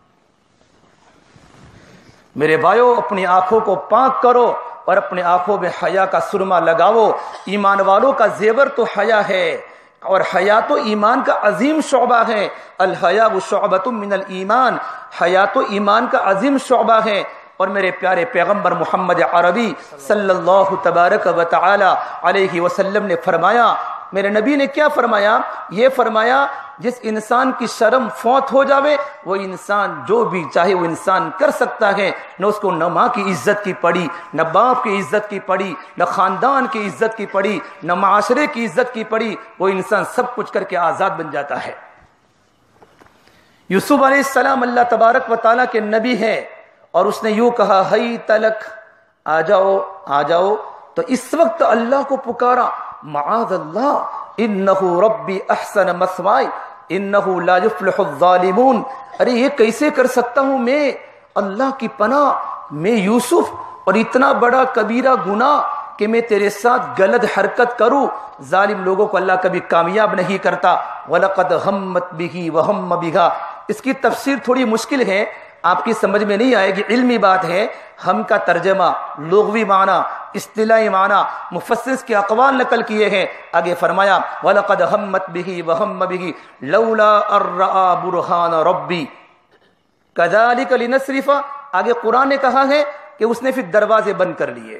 میرے بھائیو، اپنی آنکھوں کو پاک کرو اور اپنے آنکھوں میں حیا کا سرما لگاؤ۔ ایمان والوں کا زیور تو حیا ہے اور حیا تو ایمان کا عظیم شعبہ ہے۔ الحیا شعبۃ من الایمان، حیا تو ایمان کا عظیم شعبہ ہے۔ اور میرے پیارے پیغمبر محمد عربی صلی اللہ تبارک و تعالی علیہ وسلم نے فرمایا، میرے نبی نے کیا فرمایا؟ یہ فرمایا جس انسان کی شرم فوت ہو جاوے وہ انسان جو بھی چاہے وہ انسان کر سکتا ہے، نہ اس کو نہ ماں کی عزت کی پڑی، نہ باپ کی عزت کی پڑی، نہ خاندان کی عزت کی پڑی، نہ معاشرے کی عزت کی پڑی، وہ انسان سب کچھ کر کے آزاد بن جاتا ہے۔ یوسف علیہ السلام اللہ تبارک و تعالیٰ کے نبی ہے اور اس نے یوں کہا، ہئی تلک، آ جاؤ آ جاؤ، تو اس وقت اللہ کو پکارا، معاذ اللہ انہو ربی احسن مثوائی انہو لا یفلح الظالمون. ارے یہ کیسے کر سکتا ہوں میں، اللہ کی پناہ، میں یوسف اور اتنا بڑا کبیرہ گناہ کہ میں تیرے ساتھ غلط حرکت کروں. ظالم لوگوں کو اللہ کبھی کامیاب نہیں کرتا. وَلَقَدْ هَمَّتْ بِهِ وَهَمَّ بِهَا. اس کی تفسیر تھوڑی مشکل ہے، آپ کی سمجھ میں نہیں آئے گی، علمی بات ہے. ہم کا ترجمہ، لغوی معنی، اصطلاحی معنی مفسر کے اقوال نقل کیے ہیں. آگے فرمایا وَلَقَدْ هَمَّتْ بِهِ وَهَمَّ بِهِ لَوْلَا أَن رَّأَىٰ بُرْهَانَ رَبِّي كَذَٰلِكَ لِنَصْرِفَ. آگے قرآن نے کہا ہے کہ اس نے پھر دروازے بند کر لیے.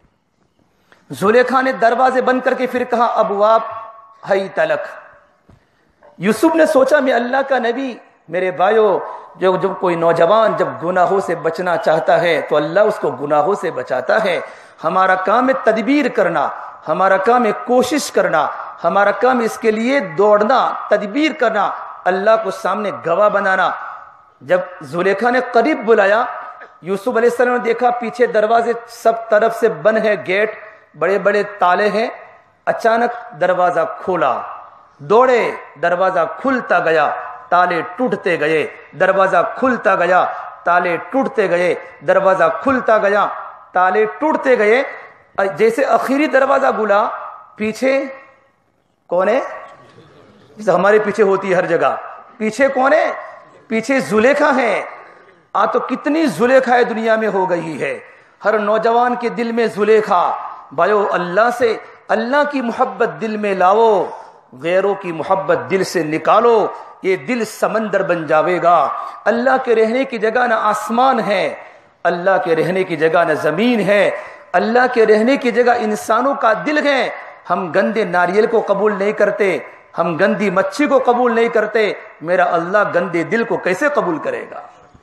زلیخا نے دروازے بند کر کے پھر کہا ابواب حیت لک. یوسف نے سوچا میں اللہ کا نبی، میرے بھائیو، جو جب کوئی نوجوان جب گناہوں سے بچنا چاہتا ہے تو اللہ اس کو گناہوں سے بچاتا ہے. ہمارا کام ہے تدبیر کرنا، ہمارا کام ہے کوشش کرنا، ہمارا کام اس کے لیے دوڑنا، تدبیر کرنا، اللہ کو سامنے گواہ بنانا. جب زلیخا نے قریب بلایا، یوسف علیہ السلام نے دیکھا پیچھے دروازے سب طرف سے بند ہے، گیٹ بڑے بڑے تالے ہیں. اچانک دروازہ کھولا، دوڑے، دروازہ کھلتا گیا، تالے ٹوٹتے گئے، دروازہ کھلتا گیا، تالے ٹوٹتے گئے، دروازہ کھلتا گیا، تالے ٹوٹتے گئے. جیسے آخری دروازہ گلا، پیچھے کون ہے؟ جیسے ہمارے پیچھے ہوتی ہے ہر جگہ، پیچھے کون ہے؟ پیچھے زلیخا ہے. آ تو کتنی زلیخا دنیا میں ہو گئی ہے، ہر نوجوان کے دل میں زلیخا. بھائیو اللہ سے، اللہ کی محبت دل میں لاؤ، غیروں کی محبت دل سے نکالو، یہ دل سمندر بن جاوے گا. اللہ کے رہنے کی جگہ نہ آسمان ہے، اللہ کے رہنے کی جگہ نہ زمین ہے، اللہ کے رہنے کی جگہ انسانوں کا دل ہے. ہم گندے ناریل کو قبول نہیں کرتے، ہم گندی مچھی کو قبول نہیں کرتے. میرا اللہ گندے دل کو کیسے قبول کرے گا؟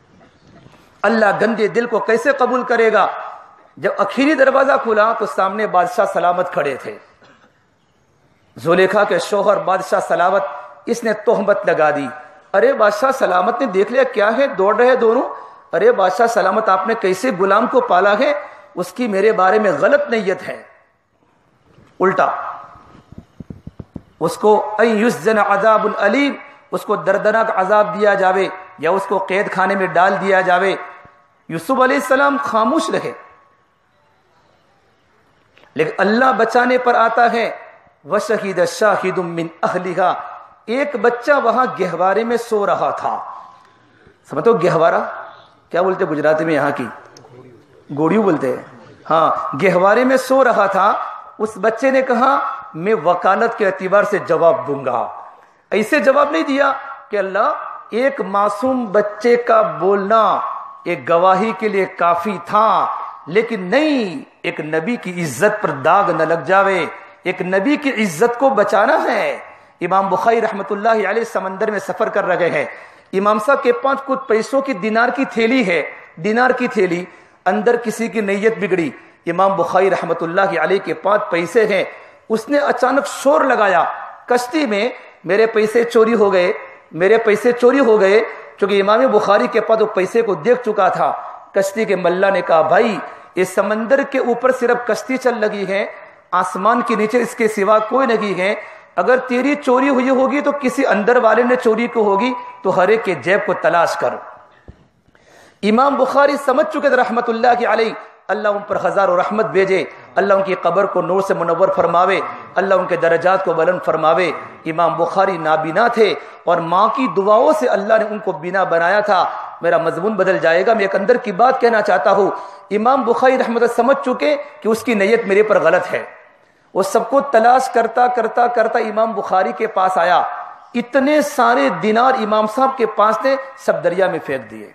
اللہ گندے دل کو کیسے قبول کرے گا؟ جب آخری دروازہ کھلا تو سامنے بادشاہ سلامت کھڑے تھے. زلیخا کے شوہر بادشاہ سلامت، اس نے تہمت لگا دی. ارے بادشاہ سلامت نے دیکھ لیا کیا ہے، دوڑ رہے دونوں. ارے بادشاہ سلامت آپ نے کیسے غلام کو پالا ہے، اس کی میرے بارے میں غلط نیت ہے. الٹا اس کو ان یسجن عذاب علیم، اس کو دردناک عذاب دیا جاوے یا اس کو قید خانے میں ڈال دیا جاوے. یوسف علیہ السلام خاموش رہے، لیکن اللہ بچانے پر آتا ہے. وَشَهِدَ شَاهِدٌ مِّنْ أَهْلِهَا. ایک بچہ وہاں گہوارے میں سو رہا تھا. سمجھو گہوارہ کیا بولتے گجراتی میں؟ یہاں کی گوڑیو بولتے ہیں. ہاں، گہوارے میں سو رہا تھا. اس بچے نے کہا میں وکالت کے اعتبار سے جواب دوں گا. ایسے جواب نہیں دیا کہ اللہ ایک معصوم بچے کا بولنا ایک گواہی کے لیے کافی تھا، لیکن نہیں، ایک نبی کی عزت پر داغ نہ لگ جاوے، ایک نبی کی عزت کو بچانا ہے. امام بخاری رحمت اللہ علیہ سمندر میں سفر کر رہے ہیں. امام صاحب کے پاس کچھ پیسوں کی دینار کی تھیلی ہے، دینار کی تھیلی، اندر کسی کی نیت بگڑی. امام بخاری رحمت اللہ علیہ کے پاس پیسے ہیں. اس نے اچانک شور لگایا کشتی میں، میرے پیسے چوری ہو گئے، میرے پیسے چوری ہو گئے. چونکہ امام بخاری کے پاس وہ پیسے کو دیکھ چکا تھا. کشتی کے ملا نے کہا بھائی یہ سمندر کے اوپر صرف کشتی چل لگی ہے، آسمان کے نیچے اس کے سوا کوئی نہیں ہے. اگر تیری چوری ہوئی ہوگی تو کسی اندر والے نے چوری کو ہوگی، تو ہر ایک کے جیب کو تلاش کر. امام بخاری سمجھ چکے تھے رحمت اللہ علیہ. اللہ ان پر ہزاروں رحمت بھیجے، اللہ ان کی قبر کو نور سے منور فرماوے، اللہ ان کے درجات کو بلند فرماوے. امام بخاری نابینا تھے اور ماں کی دعاؤں سے اللہ نے ان کو بینا بنایا تھا. میرا مضمون بدل جائے گا، میں ایک اندر کی بات کہنا چاہتا ہوں. امام بخاری رحمت اللہ سمجھ چکے کہ اس کی نیت میرے پر غلط ہے. وہ سب کو تلاش کرتا کرتا کرتا امام بخاری کے پاس آیا. اتنے سارے دینار امام صاحب کے پاس تھے، سب دریا میں پھینک دیے،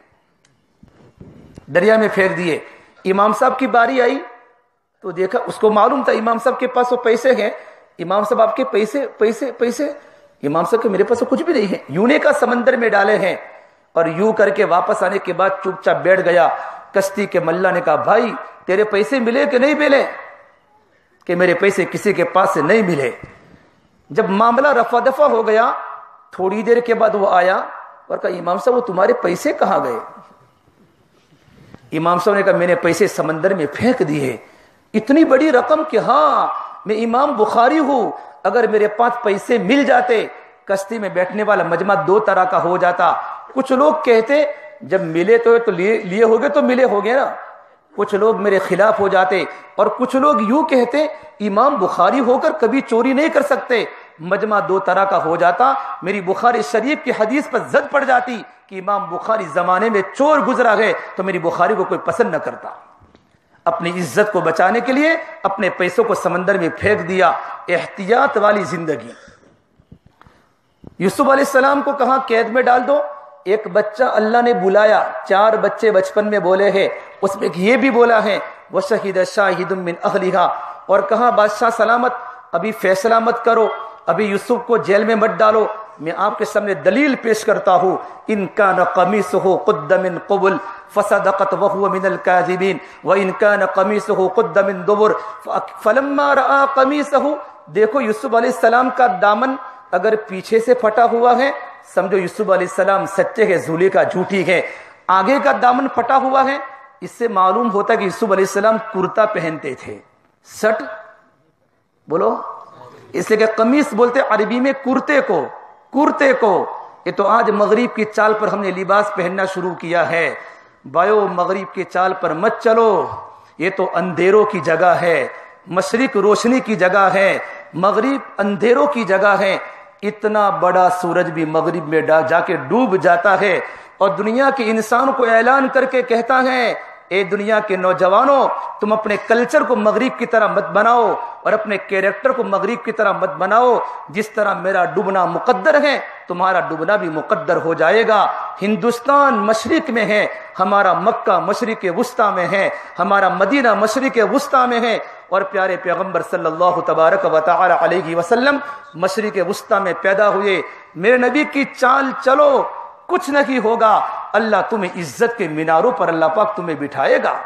دریا میں پھینک دیے. امام صاحب کی باری آئی تو دیکھا، اس کو معلوم تھا امام صاحب کے پاس وہ پیسے ہیں. امام صاحب آپ کے پیسے پیسے پیسے امام صاحب کے میرے پاس کچھ بھی نہیں ہے. یونے کا سمندر میں ڈالے ہیں. اور یوں کر کے واپس آنے کے بعد چپ چاپ بیٹھ گیا. کشتی کے ملا نے کہا بھائی تیرے پیسے ملے کہ نہیں ملے؟ کہ میرے پیسے کسی کے پاس سے نہیں ملے. جب معاملہ رفع دفع ہو گیا، تھوڑی دیر کے بعد وہ آیا اور کہا امام صاحب وہ تمہارے پیسے کہاں گئے؟ امام صاحب نے کہا میں نے پیسے سمندر میں پھینک دیے. اتنی بڑی رقم کہ ہاں میں امام بخاری ہوں، اگر میرے پاس پیسے مل جاتے کشتی میں بیٹھنے والا مجمع دو طرح کا ہو جاتا۔ کچھ لوگ کہتے جب ملے تو تو لیے ہوگے تو ملے ہوگے نا، کچھ لوگ میرے خلاف ہو جاتے، اور کچھ لوگ یوں کہتے امام بخاری ہو کر کبھی چوری نہیں کر سکتے، مجمع دو طرح کا ہو جاتا۔ میری بخاری شریف کی حدیث پر زد پڑ جاتی کہ امام بخاری زمانے میں چور گزرا گئے تو میری بخاری کو کوئی پسند نہ کرتا۔ اپنی عزت کو بچانے کے لیے اپنے پیسوں کو سمندر میں پھینک دیا۔ احتیاط والی زندگی۔ یوسف علیہ السلام کو کہاں قید میں ڈال دو، ایک بچہ اللہ نے بلایا، چار بچے بچپن میں بولے ہیں، اس میں یہ بھی بولا ہے وَشَهِدَ شَاهِدٌ مِّنْ أَهْلِهَا، اور کہاں بادشاہ سلامت، ابھی فیصلہ مت کرو، ابھی یوسف کو جیل میں مت ڈالو، میں آپ کے سامنے دلیل پیش کرتا ہوں، ان کان قمیصہ قد من قبل فصدقت وهو من الكاذبین وان کان قمیصہ قد من دبر فلما رأى قمیصہ، دیکھو یوسف علیہ السلام کا دامن اگر پیچھے سے پھٹا ہوا ہے سمجھو یوسف علیہ السلام سچے ہے، زلیخا جھوٹی ہے، آگے کا دامن پھٹا ہوا ہے، اس سے معلوم ہوتا ہے کہ یوسف علیہ السلام کرتا پہنتے تھے، سٹ بولو، اس لیے کہ قمیص بولتے عربی میں کرتے کو، کرتے کو۔ یہ تو آج مغرب کی چال پر ہم نے لباس پہننا شروع کیا ہے، بایو مغرب کی چال پر مت چلو، یہ تو اندھیروں کی جگہ ہے، مشرق روشنی کی جگہ ہے، مغرب اندھیروں کی جگہ ہے۔ اتنا بڑا سورج بھی مغرب میں جا کے ڈوب جاتا ہے، اور دنیا کے انسان کو اعلان کر کے کہتا ہے اے دنیا کے نوجوانوں، تم اپنے کلچر کو مغرب کی طرح مت بناؤ اور اپنے کیریکٹر کو مغرب کی طرح مت بناؤ، جس طرح میرا ڈوبنا مقدر ہے تمہارا ڈوبنا بھی مقدر ہو جائے گا۔ ہندوستان مشرق میں ہے، ہمارا مکہ مشرق وسطی میں ہے، ہمارا مدینہ مشرق وسطی میں ہے، اور پیارے پیغمبر صلی اللہ تبارک و تعالی علیہ وسلم مشرق وسطی میں پیدا ہوئے۔ میرے نبی کی چال چلو، کچھ نہیں ہوگا، اللہ تمہیں عزت کے میناروں پر اللہ پاک تمہیں بٹھائے گا۔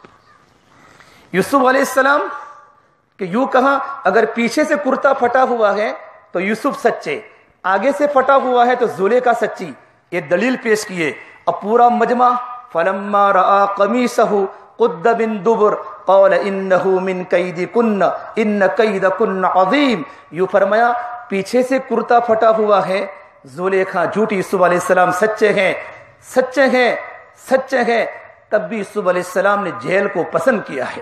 یوسف علیہ السلام کہ یوں کہا اگر پیچھے سے کرتا پھٹا ہوا ہے تو یوسف سچے، آگے سے پھٹا ہوا ہے تو زلیخا سچی، یہ دلیل پیش کیے۔ اب پورا مجمع فلما رأى قمیصہ قد من دبر قال انہ من کیدکن ان کیدکن عظیم، یوں فرمایا پیچھے سے کرتا پھٹا ہوا ہے، زلیخا جھوٹی، یوسف علیہ السلام سچے ہیں، سچے ہیں، سچے ہیں۔ تب بھی یوسف علیہ السلام نے جیل کو پسند کیا ہے،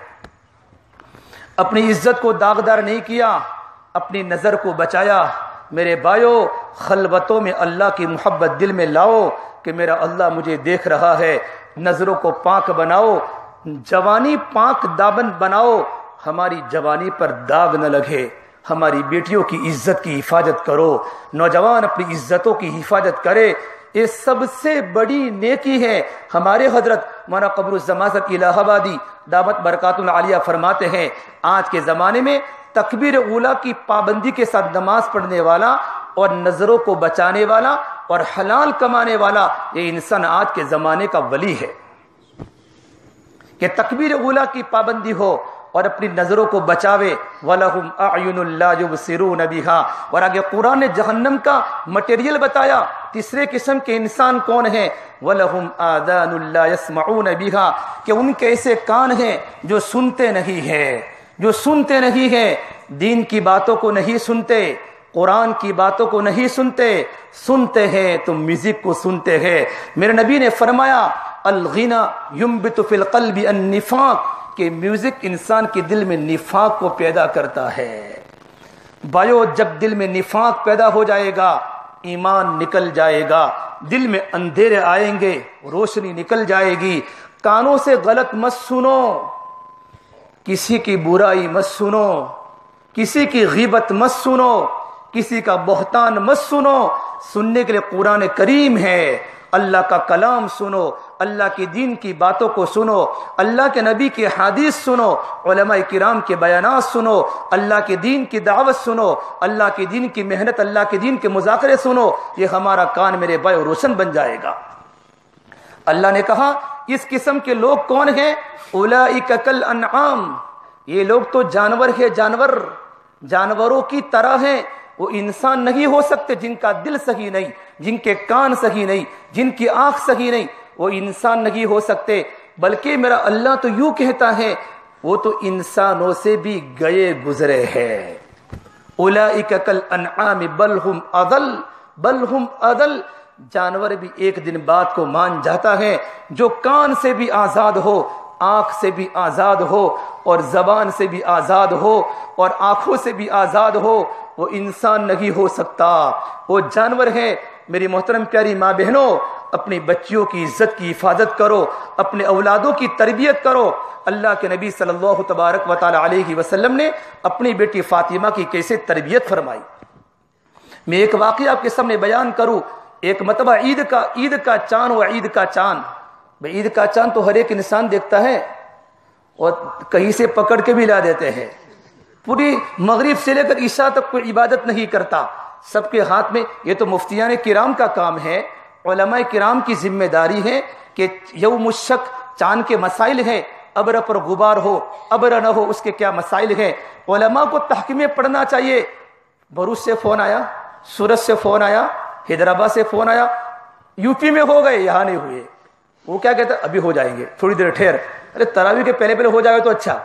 اپنی عزت کو داغدار نہیں کیا، اپنی نظر کو بچایا۔ میرے بھائیو، خلوتوں میں اللہ کی محبت دل میں لاؤ کہ میرا اللہ مجھے دیکھ رہا ہے، نظروں کو پاک بناؤ، جوانی پاک دامن بناؤ، ہماری جوانی پر داغ نہ لگے، ہماری بیٹیوں کی عزت کی حفاظت کرو، نوجوان اپنی عزتوں کی حفاظت کرے، یہ سب سے بڑی نیکی ہے۔ ہمارے حضرت مولانا قمر الزمان صاحب الہ آبادی دامت برکات العالیہ فرماتے ہیں آج کے زمانے میں تکبیر اولیٰ کی پابندی کے ساتھ نماز پڑھنے والا اور نظروں کو بچانے والا اور حلال کمانے والا، یہ انسان آج کے زمانے کا ولی ہے کہ تکبیر اولیٰ کی پابندی ہو اور اپنی نظروں کو بچاوے۔ وَلَهُمْ أَعْيُنٌ لَا يُبْصِرُونَ بِهَا، اور آگے قرآن نے جہنم کا مٹیریل بتایا، تیسرے قسم کے انسان کون ہیں، وَلَهُمْ آذَانٌ لَا يَسْمَعُونَ بِهَا، کہ ان کے ایسے کان ہیں جو سنتے نہیں ہیں، جو سنتے نہیں ہیں، دین کی باتوں کو نہیں سنتے، قرآن کی باتوں کو نہیں سنتے، سنتے ہیں تو میوزک کو سنتے ہیں۔ میرے نبی نے فرمایا الغنا ينبت في القلب النفاق، کہ میوزک انسان کے دل میں نفاق کو پیدا کرتا ہے۔ بھائیو، جب دل میں نفاق پیدا ہو جائے گا ایمان نکل جائے گا، دل میں اندھیرے آئیں گے روشنی نکل جائے گی۔ کانوں سے غلط مت سنو، کسی کی برائی مت سنو، کسی کی غیبت مت سنو، کسی کا بہتان مت سنو، سننے کے لیے قرآن کریم ہے، اللہ کا کلام سنو، اللہ کے دین کی باتوں کو سنو، اللہ کے نبی کی حدیث سنو، علماء کرام کے بیانات سنو، اللہ کے دین کی دعوت سنو، اللہ کے دین کی محنت، اللہ کے دین کے مذاکرے سنو، یہ ہمارا کان میرے بھائی روشن بن جائے گا۔ اللہ نے کہا اس قسم کے لوگ کون ہیں، اولئک کالانعام، یہ لوگ تو جانور ہے، جانور جانوروں کی طرح ہیں، وہ انسان نہیں ہو سکتے، جن کا دل صحیح نہیں، جن کے کان صحیح نہیں، جن کی آنکھ صحیح نہیں، وہ انسان نہیں ہو سکتے۔ بلکہ میرا اللہ تو یوں کہتا ہے وہ تو انسانوں سے بھی گئے گزرے ہیں. اولئک کالانعام بل ہم اضل بل ہم اضل. جانور بھی ایک دن بات کو مان جاتا ہے. جو کان سے بھی آزاد ہو, آنکھ سے بھی آزاد ہو, اور زبان سے بھی آزاد ہو, اور آنکھوں سے بھی آزاد ہو, وہ انسان نہیں ہو سکتا, وہ جانور ہے. میری محترم پیاری ماں بہنوں, اپنی بچیوں کی عزت کی حفاظت کرو, اپنے اولادوں کی تربیت کرو. اللہ کے نبی صلی اللہ تبارک و تعالی علیہ وسلم نے اپنی بیٹی فاطمہ کی کیسے تربیت فرمائی. میں ایک واقعہ آپ کے سامنے بیان کروں. ایک مرتبہ عید کا عید کا چاند و عید کا چاند بھائی عید کا چاند تو ہر ایک انسان دیکھتا ہے اور کہیں سے پکڑ کے بھی لا دیتے ہیں. پوری مغرب سے لے کر عشاء تک کوئی عبادت نہیں کرتا. سب کے ہاتھ میں, یہ تو مفتیان کرام کا کام ہے, علماء کرام کی ذمہ داری ہے کہ یوم الشک چاند کے مسائل ہیں, ابر پر غبار ہو ابر نہ ہو اس کے کیا مسائل ہیں. علماء کو تحکیمیں پڑھنا چاہیے. بروچ سے فون آیا, سورت سے فون آیا, حیدرآباد سے فون آیا, یو پی میں ہو گئے یہاں نہیں ہوئے. وہ کیا کہتا ہے, ابھی ہو جائیں گے, تھوڑی دیر ٹھہر. ارے تراویح کے پہلے پہلے ہو جائے تو اچھا.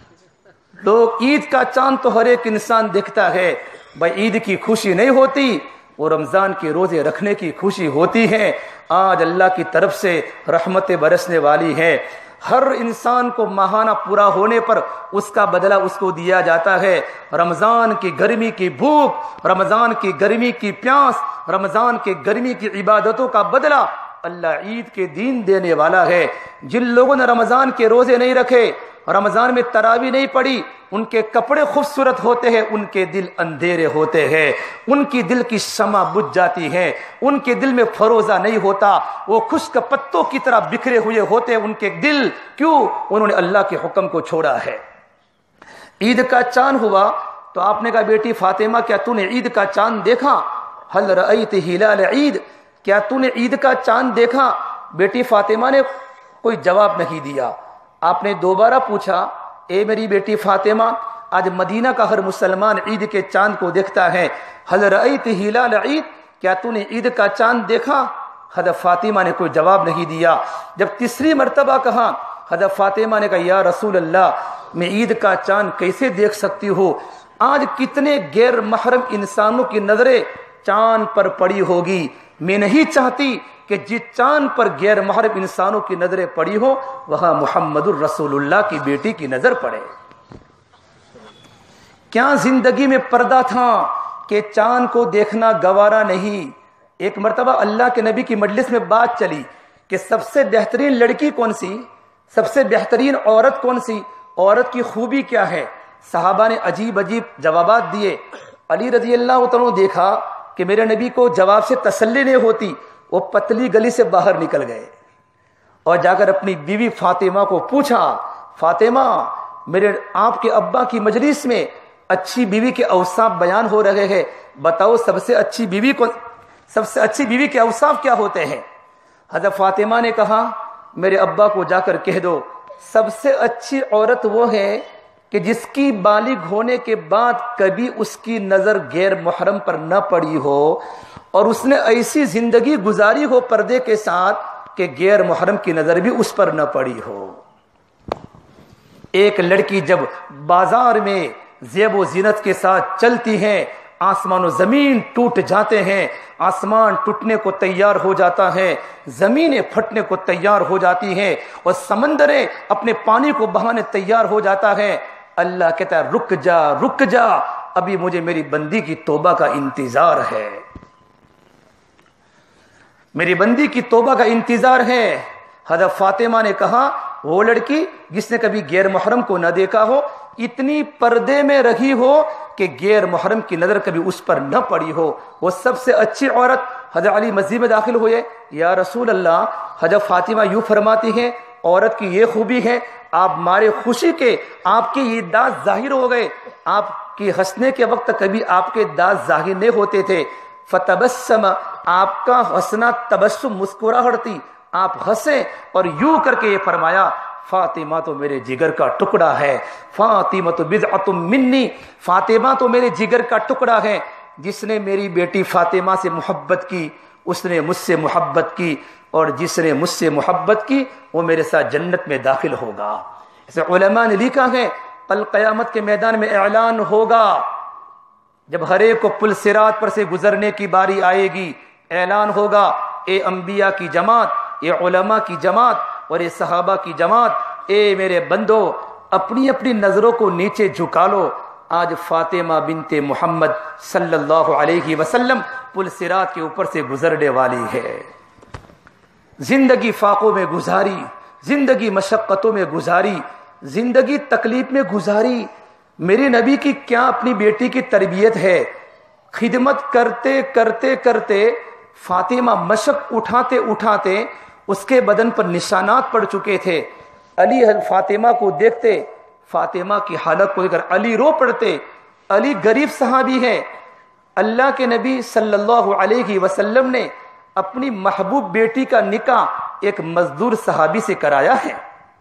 لوگ عید کا چاند تو ہر ایک انسان دیکھتا ہے. بھائی عید کی خوشی نہیں ہوتی, وہ رمضان کے روزے رکھنے کی خوشی ہوتی ہے. آج اللہ کی طرف سے رحمتیں برسنے والی ہیں. ہر انسان کو ماہانہ پورا ہونے پر اس کا بدلہ اس کو دیا جاتا ہے. رمضان کی گرمی کی بھوک, رمضان کی گرمی کی پیاس, رمضان کے گرمی کی عبادتوں کا بدلہ اللہ عید کے دن دینے والا ہے. جن لوگوں نے رمضان کے روزے نہیں رکھے, رمضان میں تراویح نہیں پڑھی, ان کے کپڑے خوبصورت ہوتے ہیں, ان کے دل اندھیرے ہوتے ہیں, ان کی دل کی شمع بجھ جاتی ہے, ان کے دل میں فروزہ نہیں ہوتا, وہ خشک پتوں کی طرح بکھرے ہوئے ہوتے ہیں ان کے دل. کیوں؟ انہوں نے اللہ کے حکم کو چھوڑا ہے. عید کا چاند ہوا تو آپ نے کہا بیٹی فاطمہ کیا تو نے عید کا چاند دیکھا؟ حل رأیت ہلال عید, کیا تو نے عید کا چاند دیکھا؟ بیٹی فاطمہ نے کوئی جواب نہیں دیا. آپ نے دوبارہ پوچھا, اے میری بیٹی فاطمہ, آج مدینہ کا ہر مسلمان عید کے چاند کو دیکھتا ہے, حل رأیت ہلال عید, کیا تو نے عید کا چاند دیکھا؟ حضرت فاطمہ نے کوئی جواب نہیں دیا. جب تیسری مرتبہ کہا, حضرت فاطمہ نے کہا یا رسول اللہ, میں عید کا چاند کیسے دیکھ سکتی ہوں؟ آج کتنے غیر محرم انسانوں کی نظریں چاند پر پڑی ہوگی. میں نہیں چاہتی کہ جس چاند پر غیر محرم انسانوں کی نظریں پڑی ہو وہاں محمد الرسول اللہ کی بیٹی کی نظر پڑے. کیا زندگی میں پردہ تھا کہ چاند کو دیکھنا گوارا نہیں. ایک مرتبہ اللہ کے نبی کی مجلس میں بات چلی کہ سب سے بہترین لڑکی کون سی, سب سے بہترین عورت کون سی, عورت کی خوبی کیا ہے؟ صحابہ نے عجیب عجیب جوابات دیے. علی رضی اللہ عنہ نے دیکھا کہ میرے نبی کو جواب سے تسلی نہیں ہوتی, وہ پتلی گلی سے باہر نکل گئے اور جا کر اپنی بیوی فاطمہ کو پوچھا, فاطمہ میرے آپ کے ابا کی مجلس میں اچھی بیوی کے اوصاف بیان ہو رہے ہیں, بتاؤ سب سے اچھی بیوی کو سب سے اچھی بیوی کے اوصاف کیا ہوتے ہیں؟ حضرت فاطمہ نے کہا میرے ابا کو جا کر کہہ دو سب سے اچھی عورت وہ ہے کہ جس کی بالغ ہونے کے بعد کبھی اس کی نظر غیر محرم پر نہ پڑی ہو اور اس نے ایسی زندگی گزاری ہو پردے کے ساتھ کہ غیر محرم کی نظر بھی اس پر نہ پڑی ہو. ایک لڑکی جب بازار میں زیب و زینت کے ساتھ چلتی ہے, آسمان و زمین ٹوٹ جاتے ہیں, آسمان ٹوٹنے کو تیار ہو جاتا ہے, زمینیں پھٹنے کو تیار ہو جاتی ہیں اور سمندریں اپنے پانی کو بہانے تیار ہو جاتا ہے. اللہ کہتا ہے رک جا رک جا, ابھی مجھے میری بندی کی توبہ کا انتظار ہے, میری بندی کی توبہ کا انتظار ہے. حضرت فاطمہ نے کہا وہ لڑکی جس نے کبھی غیر محرم کو نہ دیکھا ہو, اتنی پردے میں رہی ہو کہ غیر محرم کی نظر کبھی اس پر نہ پڑی ہو, وہ سب سے اچھی عورت. حضرت علی مسجد میں داخل ہوئے, یا رسول اللہ, حضرت فاطمہ یوں فرماتی ہیں عورت کی یہ خوبی ہے آپ مارے خوشی کے آپ کے یہ دانت ظاہر ہو گئے, آپ کی ہنسنے کے وقت کبھی آپ کے دانت ظاہر نہیں ہوتے تھے. فتبسم, آپ کا ہنسنا تبسم مسکراہٹ تھی, آپ ہنسے اور یوں کر کے یہ فرمایا فاطمہ تو میرے جگر کا ٹکڑا ہے, فاطمہ تو بضعۃ منی, فاطمہ تو میرے جگر کا ٹکڑا ہے. جس نے میری بیٹی فاطمہ سے محبت کی اس نے مجھ سے محبت کی, اور جس نے مجھ سے محبت کی وہ میرے ساتھ جنت میں داخل ہوگا. اسے علماء نے لکھا ہے کل قیامت کے میدان میں اعلان ہوگا، جب ہر ایک کو پل صراط پر سے گزرنے کی باری آئے گی، اعلان ہوگا اے انبیاء کی جماعت، اے علماء کی جماعت اور اے صحابہ کی جماعت، اے میرے بندو اپنی اپنی نظروں کو نیچے جھکا لو، آج فاطمہ بنت محمد صلی اللہ علیہ وسلم پل صراط کے اوپر سے گزرنے والی ہے۔ زندگی فاقوں میں گزاری، زندگی مشقتوں میں گزاری، زندگی تکلیف میں گزاری، میرے نبی کی کیا اپنی بیٹی کی تربیت ہے۔ خدمت کرتے کرتے کرتے فاطمہ مشق اٹھاتے اٹھاتے اس کے بدن پر نشانات پڑ چکے تھے۔ علی فاطمہ کو دیکھتے، فاطمہ کی حالت کو دیکھ کر علی رو پڑتے۔ علی غریب صحابی ہے، اللہ کے نبی صلی اللہ علیہ وسلم نے اپنی محبوب بیٹی کا نکاح ایک مزدور صحابی سے کرایا ہے۔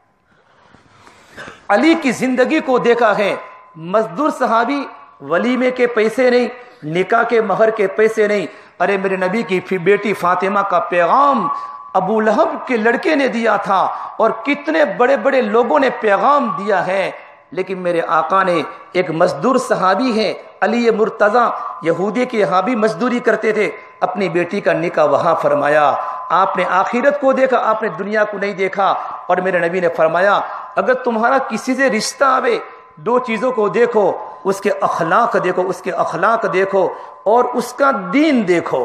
علی کی زندگی کو دیکھا ہے، مزدور صحابی، ولیمے کے پیسے نہیں، نکاح کے مہر کے پیسے نہیں، ارے میرے نبی کی بیٹی فاطمہ کا پیغام ابو لہب کے لڑکے نے دیا تھا اور کتنے بڑے بڑے لوگوں نے پیغام دیا ہے، لیکن میرے آقا نے ایک مزدور صحابی ہے علی مرتضی، یہودی کے یہاں بھی مزدوری کرتے تھے، اپنی بیٹی کا نکاح وہاں فرمایا۔ آپ نے آخرت کو دیکھا، آپ نے دنیا کو نہیں دیکھا، اور میرے نبی نے فرمایا اگر تمہارا کسی سے رشتہ آوے دو چیزوں کو دیکھو، اس کے اخلاق دیکھو، اس کے اخلاق دیکھو اور اس کا دین دیکھو۔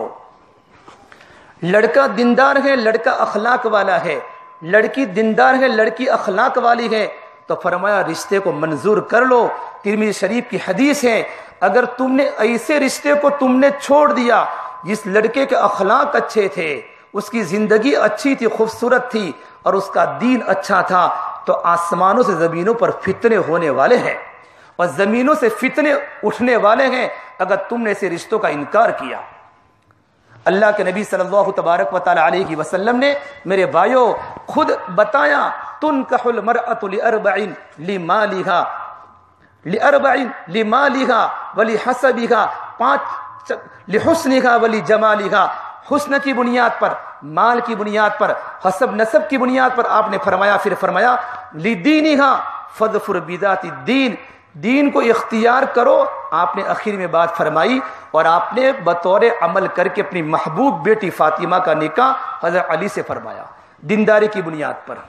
لڑکا دیندار ہے، لڑکا اخلاق والا ہے، لڑکی دیندار ہے، لڑکی اخلاق والی ہے، تو فرمایا رشتے کو منظور کر لو۔ ترمذی شریف کی حدیث ہے اگر تم نے ایسے رشتے کو تم نے چھوڑ دیا جس لڑکے کے اخلاق اچھے تھے، اس کی زندگی اچھی تھی، خوبصورت تھی اور اس کا دین اچھا تھا، تو آسمانوں سے زمینوں پر فتنے ہونے والے ہیں اور زمینوں سے فتنے اٹھنے والے ہیں اگر تم نے ایسے رشتوں کا انکار کیا۔ اللہ کے نبی صلی اللہ تبارک و تعالی علیہ وسلم نے میرے بھائیوں خود بتایا تنکح المرأۃ لأربع لمالها لأربع لمالها ولحسبها، پانچ لحسنها ولجمالها، حسن کی بنیاد پر، مال کی بنیاد پر، حسب نسب کی بنیاد پر آپ نے فرمایا، پھر فرمایا لدینها فاظفر بذات الدین، دین کو اختیار کرو، آپ نے آخر میں بات فرمائی اور آپ نے بطور عمل کر کے اپنی محبوب بیٹی فاطمہ کا نکاح حضرت علی سے فرمایا، دینداری کی بنیاد پر۔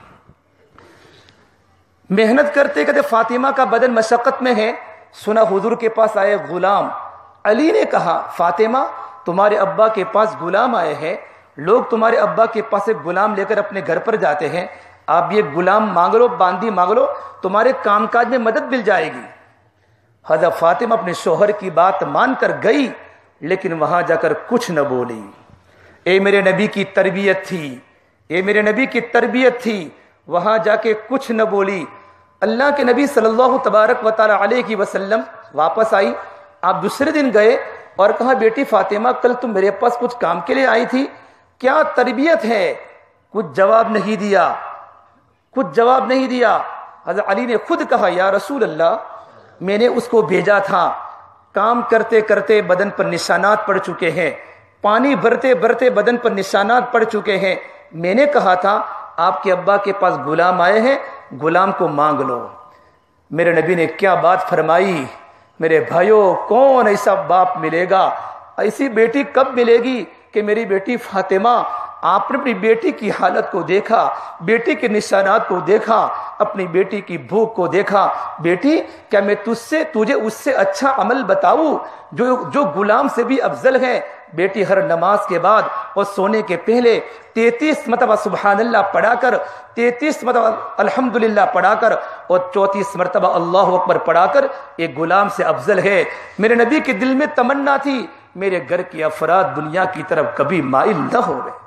محنت کرتے کرتے فاطمہ کا بدن مشقت میں ہے، سنا حضور کے پاس آئے غلام، علی نے کہا فاطمہ تمہارے ابا کے پاس غلام آئے ہیں، لوگ تمہارے ابا کے پاس ایک غلام لے کر اپنے گھر پر جاتے ہیں، آپ یہ غلام مانگ لو، باندی مانگ لو، تمہارے کام کاج میں مدد مل جائے گی۔ حضرت فاطمہ اپنے شوہر کی بات مان کر گئی، لیکن وہاں جا کر کچھ نہ بولی۔ اے میرے نبی کی تربیت تھی، اے میرے نبی کی تربیت تھی، وہاں جا کے کچھ نہ بولی۔ اللہ کے نبی صلی اللہ تبارک و تعالی علیہ وسلم واپس آئی، آپ دوسرے دن گئے اور کہا بیٹی فاطمہ کل تم میرے پاس کچھ کام کے لیے آئی تھی، کیا تربیت ہے؟ کچھ جواب نہیں دیا، کچھ جواب نہیں دیا۔ حضرت علی نے خود کہا یا رسول اللہ میں نے اس کو بھیجا تھا، کام کرتے کرتے بدن پر نشانات پڑ چکے ہیں، پانی بھرتے بھرتے بدن پر نشانات پڑ چکے ہیں، میں نے کہا تھا آپ کے ابا کے پاس غلام آئے ہیں، غلام کو مانگ لو۔ میرے نبی نے کیا بات فرمائی، میرے بھائیوں کون ایسا باپ ملے گا، ایسی بیٹی کب ملے گی کہ میری بیٹی فاطمہ، آپ نے اپنی بیٹی کی حالت کو دیکھا، بیٹی کے نشانات کو دیکھا، اپنی بیٹی کی بھوک کو دیکھا، بیٹی کیا میں تجھ سے تجھے اس سے اچھا عمل بتاؤں جو جو غلام سے بھی افضل ہے؟ بیٹی ہر نماز کے بعد اور سونے کے پہلے تینتیس مرتبہ سبحان اللہ پڑھا کر، تینتیس مرتبہ الحمدللہ پڑھا کر اور چونتیس مرتبہ اللہ اکبر پڑھا کر ایک غلام سے افضل ہے۔ میرے نبی کے دل میں تمنا تھی میرے گھر کے افراد دنیا کی طرف کبھی مائل نہ ہو گئے،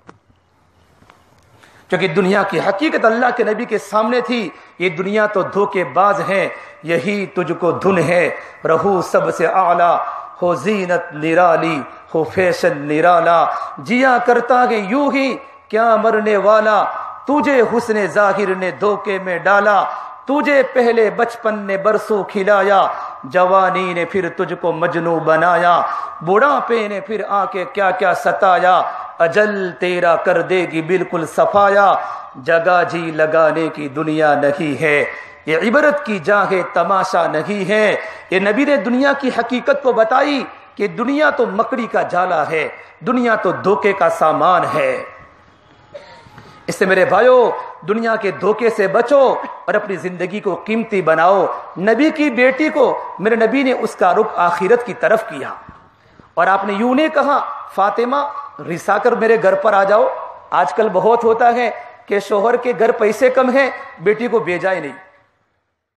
کیونکہ دنیا کی حقیقت اللہ کے نبی کے سامنے تھی، یہ دنیا تو دھوکے باز ہے، یہی تجھ کو دھن ہے، رہو سب سے اعلیٰ، ہو زینت نرالی، ہو فیشن نرالا، جیا کرتا ہے یوں ہی کیا مرنے والا، تجھے حسن ظاہر نے دھوکے میں ڈالا، تجھے پہلے بچپن نے برسوں کھلایا، جوانی نے پھر تجھ کو مجنوں بنایا، بڑھاپے نے پھر آ کے کیا کیا ستایا، اجل تیرا کر دے گی بالکل صفایا، جگہ جی لگانے کی دنیا نہیں ہے، یہ عبرت کی جا ہے، تماشا نہیں ہے۔ یہ نبی نے دنیا کی حقیقت کو بتائی کہ دنیا تو مکڑی کا جالا ہے، دنیا تو دھوکے کا سامان ہے۔ اس سے میرے بھائیو دنیا کے دھوکے سے بچو اور اپنی زندگی کو قیمتی بناؤ۔ نبی کی بیٹی کو میرے نبی نے اس کا رخ آخرت کی طرف کیا، اور آپ نے یوں نہیں کہا فاطمہ رسا کر میرے گھر پر آ جاؤ۔ آج کل بہت ہوتا ہے کہ شوہر کے گھر پیسے کم ہیں، بیٹی کو بھیجا ہی نہیں۔